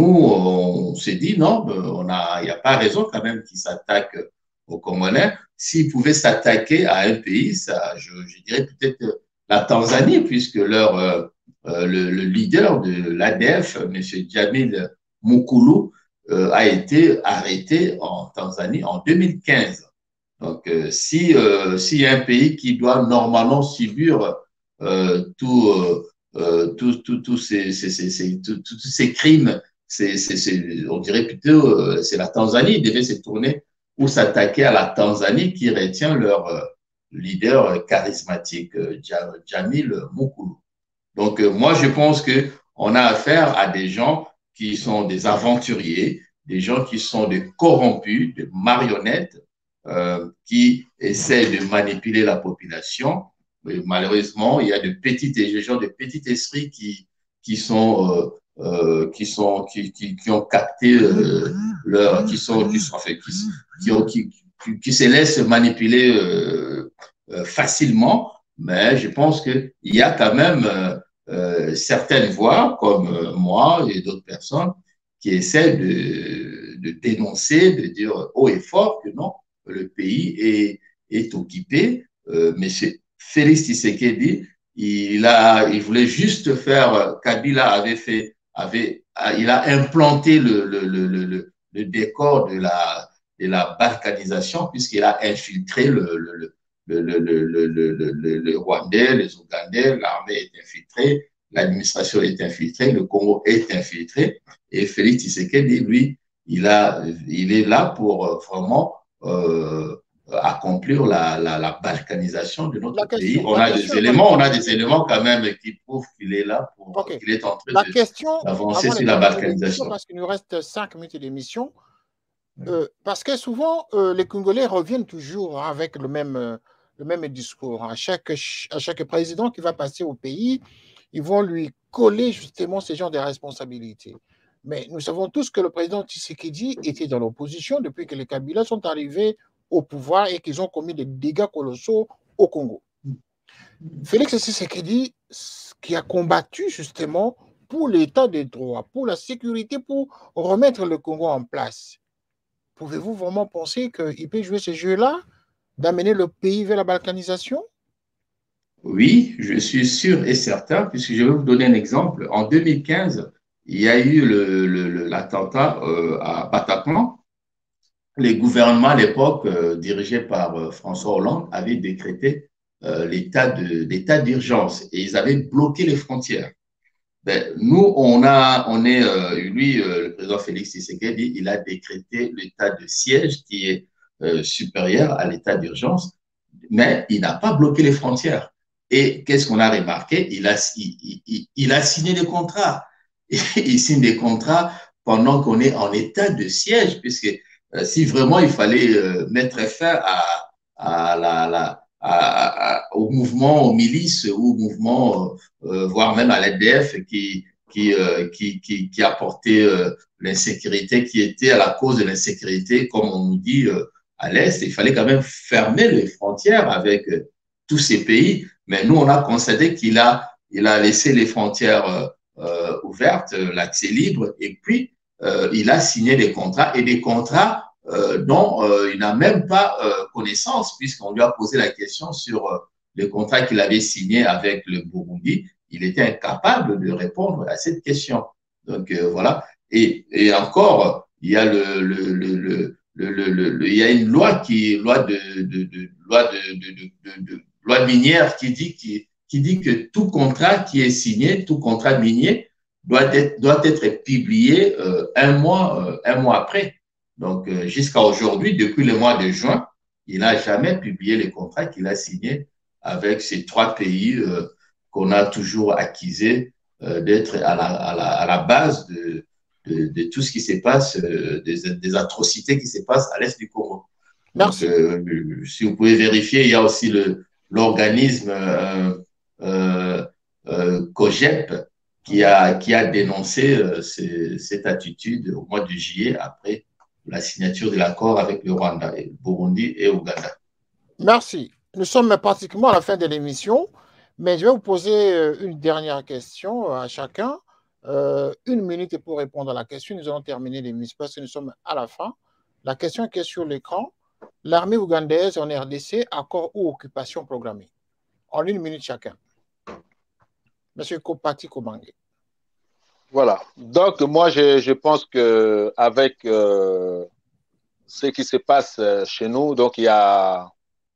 on s'est dit non, on a, il n'y a pas raison quand même qu'ils s'attaquent aux Congolais. S'ils pouvaient s'attaquer à un pays, ça, je, je dirais peut-être la Tanzanie, puisque leur, euh, le, le leader de l'A D F, M. Djamil Mukulu, euh, a été arrêté en Tanzanie en deux mille quinze. Donc, euh, si euh, s'il y a un pays qui doit normalement subir euh, tout, euh, tout, tout, tout ces, ces, ces, ces, tout, tous ces crimes, c'est, c'est, c'est, on dirait plutôt euh, c'est la Tanzanie. Ils devaient se tourner ou s'attaquer à la Tanzanie qui retient leur euh, leader charismatique, euh, Djamil Mukulu. Donc, euh, moi, je pense que on a affaire à des gens qui sont des aventuriers, des gens qui sont des corrompus, des marionnettes, euh, qui essaient de manipuler la population. Mais malheureusement, il y a de petites, des gens de petits esprits qui, qui sont, euh, euh, qui sont, qui, qui, qui ont capté euh, leur, qui sont, qui sont, enfin, qui, qui, ont, qui, qui, qui se laissent manipuler euh, euh, facilement. Mais je pense qu'il y a quand même euh, Euh, certaines voix, comme euh, moi et d'autres personnes, qui essaient de, de dénoncer, de dire haut et fort que non, le pays est, est occupé. Euh, Monsieur Félix Tshisekedi, il a, il voulait juste faire, Kabila avait fait, avait, il a implanté le, le, le, le, le décor de la, de la balkanisation, puisqu'il a infiltré le, le, le Le, le, le, le, le, le Rwandais, les Ougandais, l'armée est infiltrée, l'administration est infiltrée, le Congo est infiltré. Et Félix Tshisekedi, lui, il, a, il est là pour vraiment euh, accomplir la, la, la balkanisation de notre question, pays. On a des éléments, on a des éléments quand même qui prouvent qu'il est là pour, okay. qu'il est en train d'avancer sur la balkanisation. Parce qu'il nous reste cinq minutes d'émission. Euh, parce que souvent, euh, les Congolais reviennent toujours avec le même, euh, le même discours. À chaque, à chaque président qui va passer au pays, ils vont lui coller justement ces genres de responsabilités. Mais nous savons tous que le président Tshisekedi était dans l'opposition depuis que les Kabila sont arrivés au pouvoir et qu'ils ont commis des dégâts colossaux au Congo. Félix Tshisekedi, qui a combattu justement pour l'état des droits, pour la sécurité, pour remettre le Congo en place. Pouvez-vous vraiment penser qu'il peut jouer ce jeu-là, d'amener le pays vers la balkanisation? Oui, je suis sûr et certain, puisque je vais vous donner un exemple. En deux mille quinze, il y a eu l'attentat euh, à Bataclan. Les gouvernements à l'époque, euh, dirigés par euh, François Hollande, avaient décrété euh, l'état d'urgence et ils avaient bloqué les frontières. Ben, nous, on a, on est, euh, lui, euh, le président Félix Tshisekedi, il a décrété l'état de siège qui est euh, supérieur à l'état d'urgence, mais il n'a pas bloqué les frontières. Et qu'est-ce qu'on a remarqué? Il a, il, il, il a signé des contrats. Il signe des contrats pendant qu'on est en état de siège, puisque euh, si vraiment il fallait euh, mettre fin à, à la, la À, à, au mouvement, aux milices, ou au mouvement, euh, voire même à l'A D F qui, qui, euh, qui, qui, qui apportait euh, l'insécurité, qui était à la cause de l'insécurité, comme on nous dit euh, à l'Est. Il fallait quand même fermer les frontières avec euh, tous ces pays. Mais nous, on a constaté qu'il a, il a laissé les frontières euh, euh, ouvertes, l'accès libre, et puis euh, il a signé des contrats, et des contrats euh, dont euh, il n'a même pas euh, connaissance, puisqu'on lui a posé la question sur euh, le contrat qu'il avait signé avec le Burundi. Il était incapable de répondre à cette question. Donc euh, voilà. Et, et encore, il y a le, le, le, le Le, le, le, il y a une loi qui loi de, de, de loi de, de, de, de, de loi minière qui dit qui, qui dit que tout contrat qui est signé, tout contrat minier doit être doit être publié euh, un mois euh, un mois après. Donc euh, jusqu'à aujourd'hui, depuis le mois de juin, il n'a jamais publié les contrats qu'il a signés avec ces trois pays euh, qu'on a toujours accusés euh, d'être à la, à la à la base de De, de tout ce qui se passe, euh, des, des atrocités qui se passent à l'est du Congo. Merci. Donc, euh, si vous pouvez vérifier, il y a aussi l'organisme euh, euh, euh, COGEP qui a, qui a dénoncé euh, ces, cette attitude au mois de juillet après la signature de l'accord avec le Rwanda, et le Burundi et Ouganda. Merci. Nous sommes pratiquement à la fin de l'émission, mais je vais vous poser une dernière question à chacun. Euh, une minute pour répondre à la question. Nous allons terminer l'émission parce que nous sommes à la fin. La question qui est sur l'écran. L'armée ougandaise en R D C, accord ou occupation programmée? En une minute chacun. Monsieur Kopati Kobange. Voilà. Donc, moi, je, je pense qu'avec euh, ce qui se passe chez nous, donc il y a,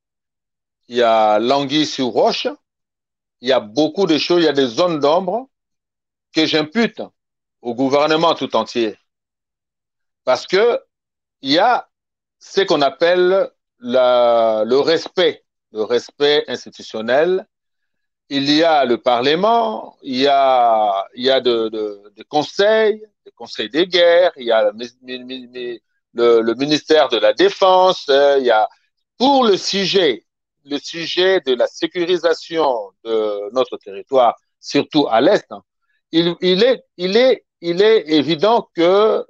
il y a l'anguille sur roche, il y a beaucoup de choses, il y a des zones d'ombre que j'impute au gouvernement tout entier. Parce que il y a ce qu'on appelle la, le respect, le respect institutionnel. Il y a le Parlement, il y a, il y a de, de, de conseils, des conseils des guerres, il y a le, le, le ministère de la Défense, il y a pour le sujet, le sujet de la sécurisation de notre territoire, surtout à l'Est, hein, il, il, est, il, est, il est évident que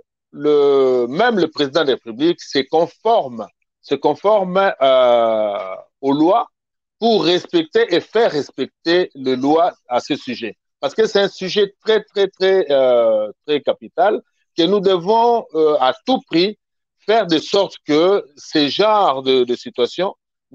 le, même le président de la République se conforme, se conforme euh, aux lois pour respecter et faire respecter les lois à ce sujet. Parce que c'est un sujet très, très, très, euh, très capital que nous devons euh, à tout prix faire de sorte que ces genres de, de situations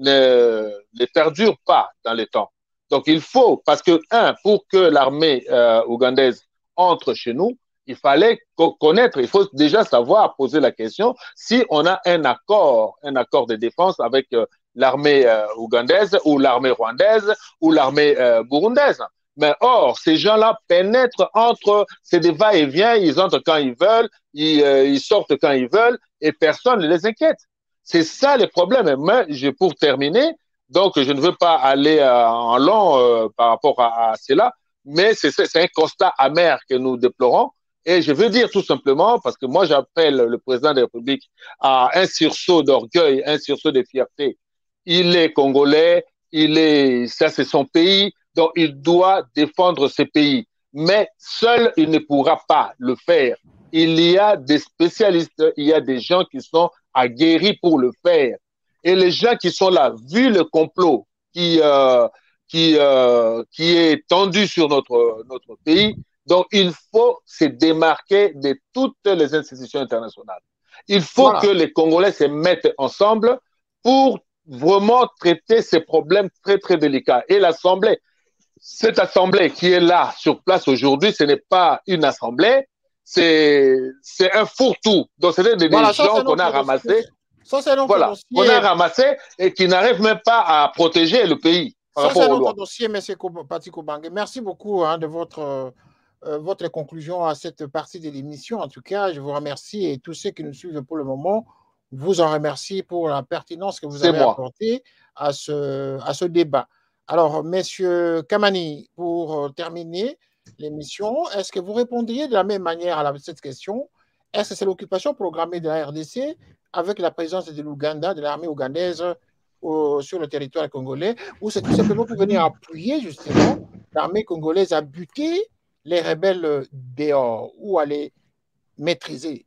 ne, ne perdurent pas dans le temps. Donc, il faut, parce que, un, pour que l'armée euh, ougandaise entre chez nous, il fallait connaître, il faut déjà savoir poser la question si on a un accord, un accord de défense avec euh, l'armée euh, ougandaise ou l'armée rwandaise ou l'armée euh, burundaise. Mais or, ces gens-là pénètrent entre, c'est des va-et-vient, ils entrent quand ils veulent, ils, euh, ils sortent quand ils veulent et personne ne les inquiète. C'est ça le problème. Mais je, pour terminer, donc je ne veux pas aller euh, en long euh, par rapport à, à cela, mais c'est un constat amer que nous déplorons. Et je veux dire tout simplement, parce que moi j'appelle le président de la République à un sursaut d'orgueil, un sursaut de fierté. Il est congolais, il est, ça c'est son pays, donc il doit défendre ce pays. Mais seul, il ne pourra pas le faire. Il y a des spécialistes, il y a des gens qui sont aguerris pour le faire. Et les gens qui sont là, vu le complot qui, euh, qui, euh, qui est tendu sur notre, notre pays, donc il faut se démarquer de toutes les institutions internationales. Il faut voilà. que les Congolais se mettent ensemble pour vraiment traiter ces problèmes très, très délicats. Et l'Assemblée, cette Assemblée qui est là, sur place aujourd'hui, ce n'est pas une Assemblée, c'est un fourre-tout. Donc, c'est des, voilà, des gens qu'on a ramassés. Ça, c'est notre voilà, dossier. On a ramassé et qui n'arrivent même pas à protéger le pays. Ça, c'est notre dossier, M. Kopati Kobange. Merci beaucoup hein, de votre, euh, votre conclusion à cette partie de l'émission. En tout cas, je vous remercie et tous ceux qui nous suivent pour le moment, vous en remercie pour la pertinence que vous avez moi. apportée à ce, à ce débat. Alors, M. Kamani, pour terminer l'émission, est-ce que vous répondriez de la même manière à cette question? Est-ce que c'est l'occupation programmée de la R D C avec la présence de l'Ouganda, de l'armée ougandaise au, sur le territoire congolais, ou c'est tout simplement pour venir appuyer justement l'armée congolaise à buter les rebelles dehors ou à les maîtriser?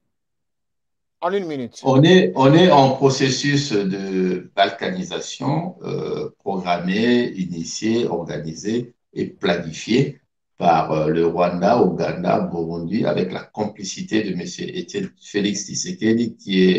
En une minute. On est, on est en processus de balkanisation euh, programmé, initié, organisé et planifié par euh, le Rwanda, Ouganda, Burundi, avec la complicité de M. Étienne Félix Tshisekedi, qui est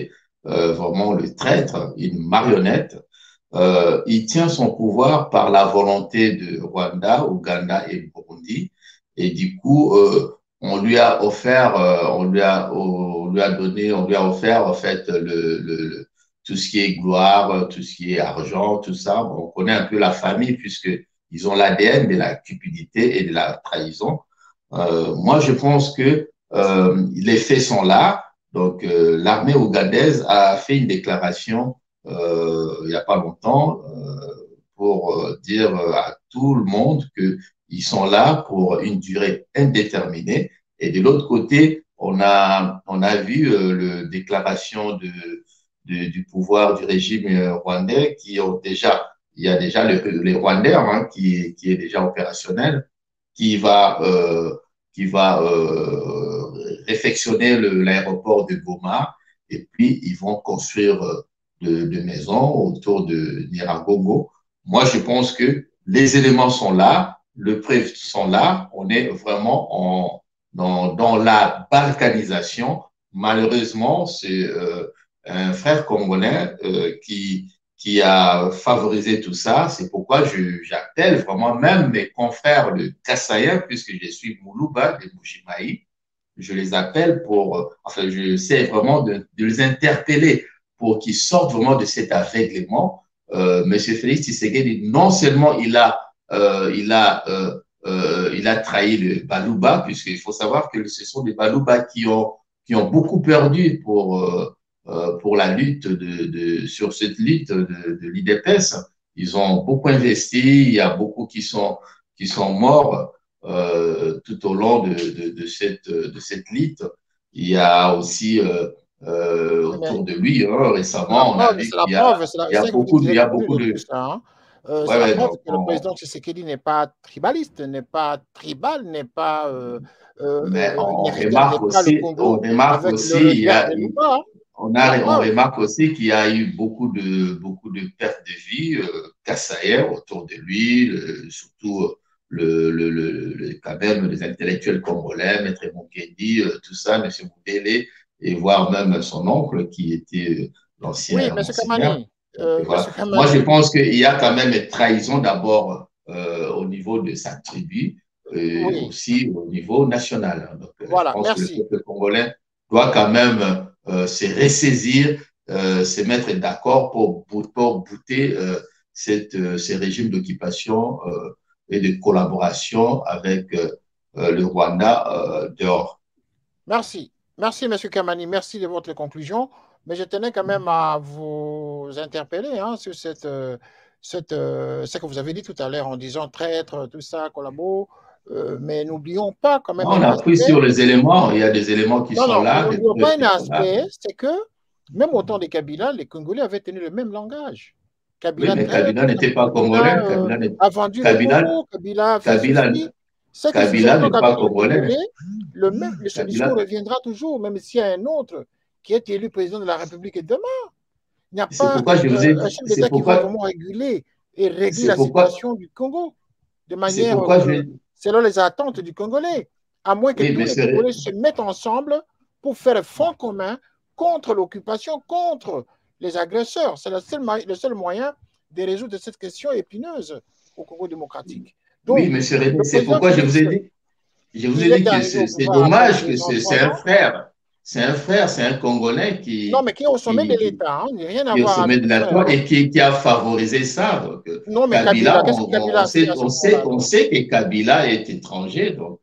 euh, vraiment le traître, une marionnette. Euh, il tient son pouvoir par la volonté de Rwanda, Ouganda et Burundi. Et du coup, euh, on lui a offert, euh, on lui a, on lui a donné, on lui a offert en fait le, le, le tout ce qui est gloire, tout ce qui est argent, tout ça. Bon, on connaît un peu la famille puisque ils ont l'A D N de la cupidité et de la trahison. Euh, moi, je pense que euh, les faits sont là. Donc, euh, l'armée ougandaise a fait une déclaration euh, il n'y a pas longtemps euh, pour euh, dire à tout le monde qu'ils sont là pour une durée indéterminée. Et de l'autre côté, on a, on a vu euh, la déclaration de, de, du pouvoir du régime rwandais qui ont déjà, il y a déjà le, les Rwandais hein, qui, qui est déjà opérationnel, qui va, euh, qui va euh, réfectionner l'aéroport de Goma et puis ils vont construire de, de maisons autour de Nyiragongo. Moi, je pense que les éléments sont là, les preuves sont là, on est vraiment en, dans, dans la balkanisation. Malheureusement, c'est euh, un frère congolais euh, qui qui a favorisé tout ça. C'est pourquoi j'appelle vraiment même mes confrères de Kassaïen, puisque je suis Moulouba de Moujimaï, je les appelle pour, enfin, je sais vraiment de, de les interpeller pour qu'ils sortent vraiment de cet aveuglement. Euh, Monsieur Félix Tshisekedi, non seulement il a, euh, il a, euh, euh, il a trahi le Balouba, puisqu'il faut savoir que ce sont des Balouba qui ont, qui ont beaucoup perdu pour, euh, pour la lutte de, de, sur cette lutte de, de l'I D P S. Ils ont beaucoup investi, il y a beaucoup qui sont, qui sont morts euh, tout au long de, de, de, cette, de cette lutte. Il y a aussi euh, euh, autour de lui, hein, récemment, on a vu qu'il y a, il y a beaucoup, il y a beaucoup de... Hein. Euh, ouais, c'est ouais, la preuve donc, que on... le président Tshisekedi n'est pas tribaliste, n'est pas tribal, n'est pas... Euh, mais euh, on, remarque aussi, on remarque aussi, il y a... On, a, on remarque aussi qu'il y a eu beaucoup de, beaucoup de pertes de vie, euh, Kassaïen autour de lui, le, surtout le, le, le, le, quand même les intellectuels congolais, Maître Mukendi, euh, tout ça, M. Moudele, et voire même son oncle qui était l'ancien. Oui, M. Kamani. Euh, voilà. Moi, je pense qu'il y a quand même une trahison d'abord euh, au niveau de sa tribu, et oui. aussi au niveau national. Donc, voilà, je pense merci. que le peuple congolais doit quand même Euh, se ressaisir, euh, se mettre d'accord pour, pour, pour bouter euh, cette, euh, ces régimes d'occupation euh, et de collaboration avec euh, le Rwanda euh, dehors. Merci. Merci, M. Kamani. Merci de votre conclusion. Mais je tenais quand même à vous interpeller hein, sur cette, euh, cette, euh, ce que vous avez dit tout à l'heure en disant traître, tout ça, collabo. Euh, mais n'oublions pas quand même. Non, on a pris sur les éléments, il y a des éléments qui non, sont non, là. N'oublions pas un aspect, c'est que même au temps des Kabila, les Congolais avaient tenu le même langage. Kabila, oui, mais Kabila n'était pas congolais. Kabila euh, a vendu Kabila, le Congo, Kabila a fait Kabila, ceci. Kabila n'est pas congolais. Le même, le ce discours reviendra toujours, même s'il y a un autre qui est élu président de la République demain. Il n'y a pas pourquoi je vous ai dit, un chef d'État qui va vraiment réguler et régler la pourquoi, situation du Congo de manière euh, selon les attentes du Congolais, à moins que oui, tous les Congolais se mettent ensemble pour faire front commun contre l'occupation, contre les agresseurs. C'est le seul, le seul moyen de résoudre cette question épineuse au Congo démocratique. Donc, oui, M. René, c'est pourquoi je vous ai dit, je vous ai dit que c'est dommage que c'est un frère. C'est un frère, c'est un Congolais qui... Non, mais qui est au sommet qui, de l'État. Hein, rien à qui est voir au sommet de l'État et qui, qui a favorisé ça. Donc, non, mais Kabila, Kabila, on, Kabila on, sait, on, sait, on sait que Kabila est étranger, donc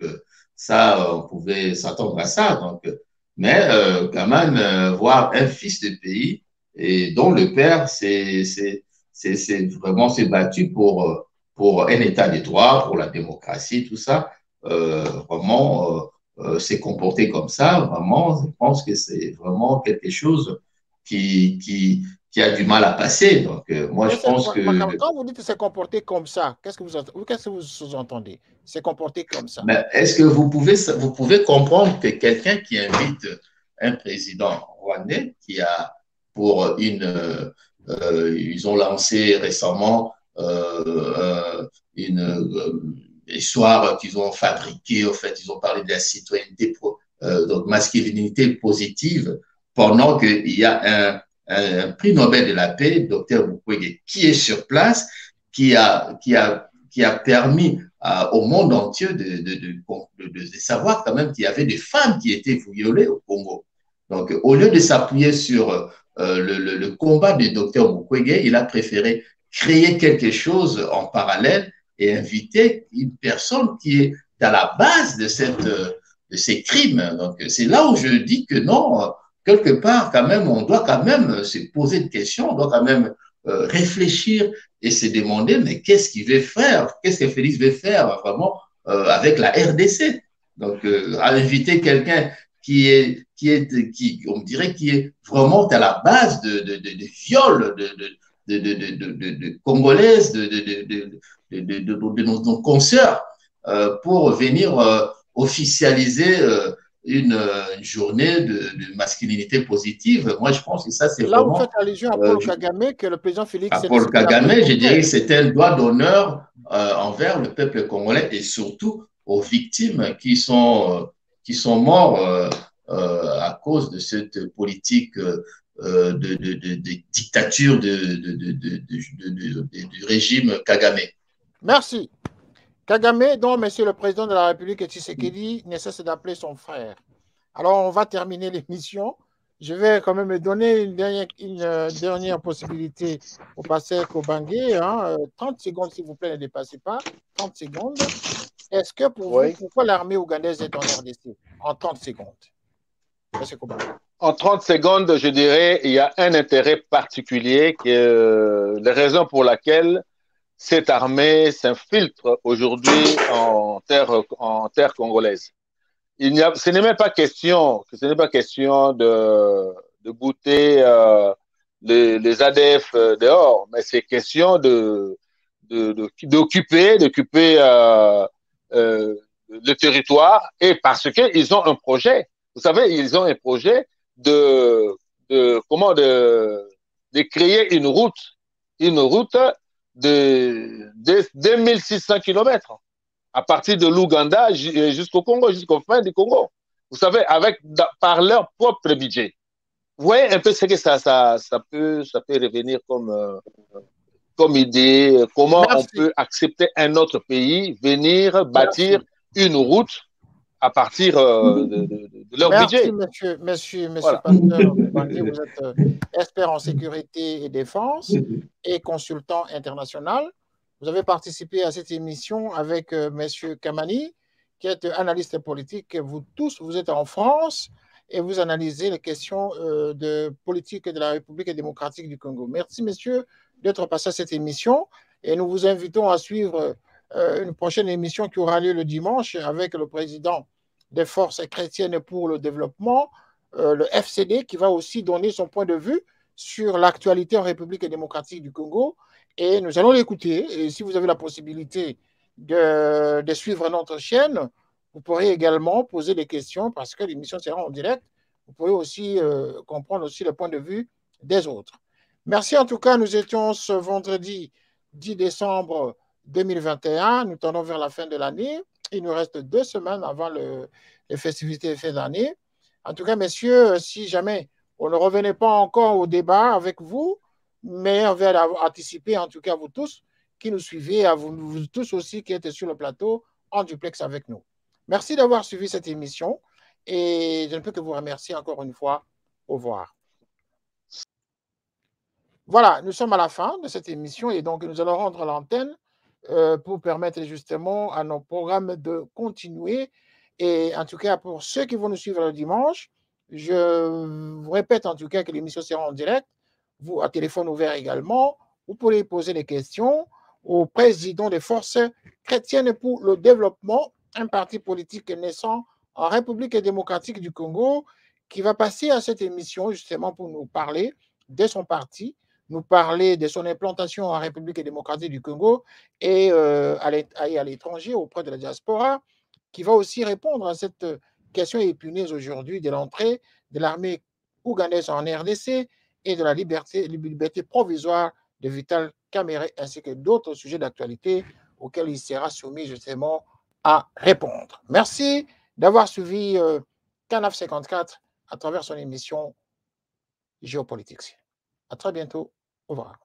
ça, on pouvait s'attendre à ça. Donc, mais euh, quand même, euh, voir un fils de pays et dont le père c'est vraiment s'est battu pour, pour un état de droit, pour la démocratie, tout ça, euh, vraiment... Euh, Euh, s'est comporté comme ça, vraiment, je pense que c'est vraiment quelque chose qui, qui, qui a du mal à passer. Donc, euh, moi, mais je pense que... Quand vous dites s'est comporté comme ça, qu'est-ce que vous, qu'est-ce que vous sous-entendez? C'est comporté comme ça. Est-ce que vous pouvez, vous pouvez comprendre que quelqu'un qui invite un président rwandais qui a pour une... Euh, ils ont lancé récemment euh, une... Euh, histoire qu'ils ont fabriquée, en fait, ils ont parlé de la citoyenneté, euh, donc masculinité positive, pendant qu'il y a un, un prix Nobel de la paix, docteur Mukwege, qui est sur place, qui a, qui a, qui a permis euh, au monde entier de, de, de, de, de savoir quand même qu'il y avait des femmes qui étaient violées au Congo. Donc, au lieu de s'appuyer sur euh, le, le, le combat du docteur Mukwege, il a préféré créer quelque chose en parallèle et inviter une personne qui est à la base de, cette, de ces crimes. Donc, c'est là où je dis que non, quelque part, quand même, on doit quand même se poser des questions, on doit quand même euh, réfléchir et se demander, mais qu'est-ce qu'il veut faire? Qu'est-ce que Félix veut faire vraiment euh, avec la R D C? Donc, euh, à inviter quelqu'un qui est, qui est, qui, on dirait, qui est vraiment à la base de, de, de, de viol de, de, de, de, de, de, de Congolaises, de, de, de, de, de, de, de, de nos, nos consoeurs, euh, pour venir euh, officialiser euh, une, une journée de, de masculinité positive. Moi, je pense que ça, c'est vraiment… Là, vous faites allusion à Paul euh, Kagame, que le président Félix… À Paul Kagame, je dirais que c'est un doigt d'honneur euh, envers le peuple congolais et surtout aux victimes qui sont… Euh, qui sont morts euh, euh, à cause de cette politique euh, de, de, de, de dictature de, de, de, de, de, de, de, du régime Kagame. Merci. Kagame, dont Monsieur le Président de la République Tshisekedi ne cesse d'appeler son frère. Alors, on va terminer l'émission. Je vais quand même donner une dernière, une dernière possibilité au pasteur Kobange. Hein. trente secondes, s'il vous plaît, ne dépassez pas. trente secondes. Est-ce que pour oui. vous, pourquoi l'armée ougandaise est en R D C? En trente secondes. En trente secondes, je dirais, il y a un intérêt particulier, qui est euh, la raison pour laquelle cette armée s'infiltre aujourd'hui en terre, en terre congolaise. Il n'y a, ce n'est même pas question, ce n'est pas question de, de bouter euh, les, les A D F dehors, mais c'est question de, de, de, d'occuper, d'occuper euh, euh, le territoire, et parce qu'ils ont un projet. Vous savez, ils ont un projet de, de comment de, de créer une route, une route de, de deux mille six cents kilomètres à partir de l'Ouganda jusqu'au Congo, jusqu'au fin du Congo. Vous savez, avec par leur propre budget. Vous voyez un peu ce que ça, ça, ça peut, ça peut revenir comme, euh, comme idée. Comment Merci. On peut accepter un autre pays venir bâtir Merci. Une route à partir euh, de, de, de leur Merci, budget. Monsieur, monsieur, monsieur voilà. Pasteur Bangué, vous êtes euh, expert en sécurité et défense et consultant international. Vous avez participé à cette émission avec euh, monsieur Kamani, qui est analyste politique. Vous tous, vous êtes en France et vous analysez les questions euh, de politique de la République démocratique du Congo. Merci, messieurs, d'être passés à cette émission et nous vous invitons à suivre euh, une prochaine émission qui aura lieu le dimanche avec le président des forces chrétiennes pour le développement, euh, le F C D, qui va aussi donner son point de vue sur l'actualité en République démocratique du Congo. Et nous allons l'écouter. Et si vous avez la possibilité de, de suivre notre chaîne, vous pourrez également poser des questions parce que l'émission sera en direct. Vous pourrez aussi euh, comprendre aussi le point de vue des autres. Merci en tout cas. Nous étions ce vendredi dix décembre deux mille vingt et un. Nous tendons vers la fin de l'année. Il nous reste deux semaines avant le, les festivités de fin d'année. En tout cas, messieurs, si jamais on ne revenait pas encore au débat avec vous, mais on va anticiper, en tout cas, vous tous qui nous suivez, à vous, vous tous aussi qui êtes sur le plateau en duplex avec nous. Merci d'avoir suivi cette émission et je ne peux que vous remercier encore une fois. Au revoir. Voilà, nous sommes à la fin de cette émission et donc nous allons rendre l'antenne euh, pour permettre justement à nos programmes de continuer. Et en tout cas, pour ceux qui vont nous suivre le dimanche, je vous répète en tout cas que l'émission sera en direct. Vous, à téléphone ouvert également, vous pourrez poser des questions au président des forces chrétiennes pour le développement, un parti politique naissant en République démocratique du Congo, qui va passer à cette émission justement pour nous parler de son parti, nous parler de son implantation en République démocratique du Congo et euh, à l'étranger auprès de la diaspora, qui va aussi répondre à cette question épineuse aujourd'hui de l'entrée de l'armée ougandaise en R D C et de la liberté, liberté provisoire de Vital Kamerhe, ainsi que d'autres sujets d'actualité auxquels il sera soumis justement à répondre. Merci d'avoir suivi euh, Canaf cinquante-quatre à travers son émission Géopolitique. À très bientôt. Au revoir.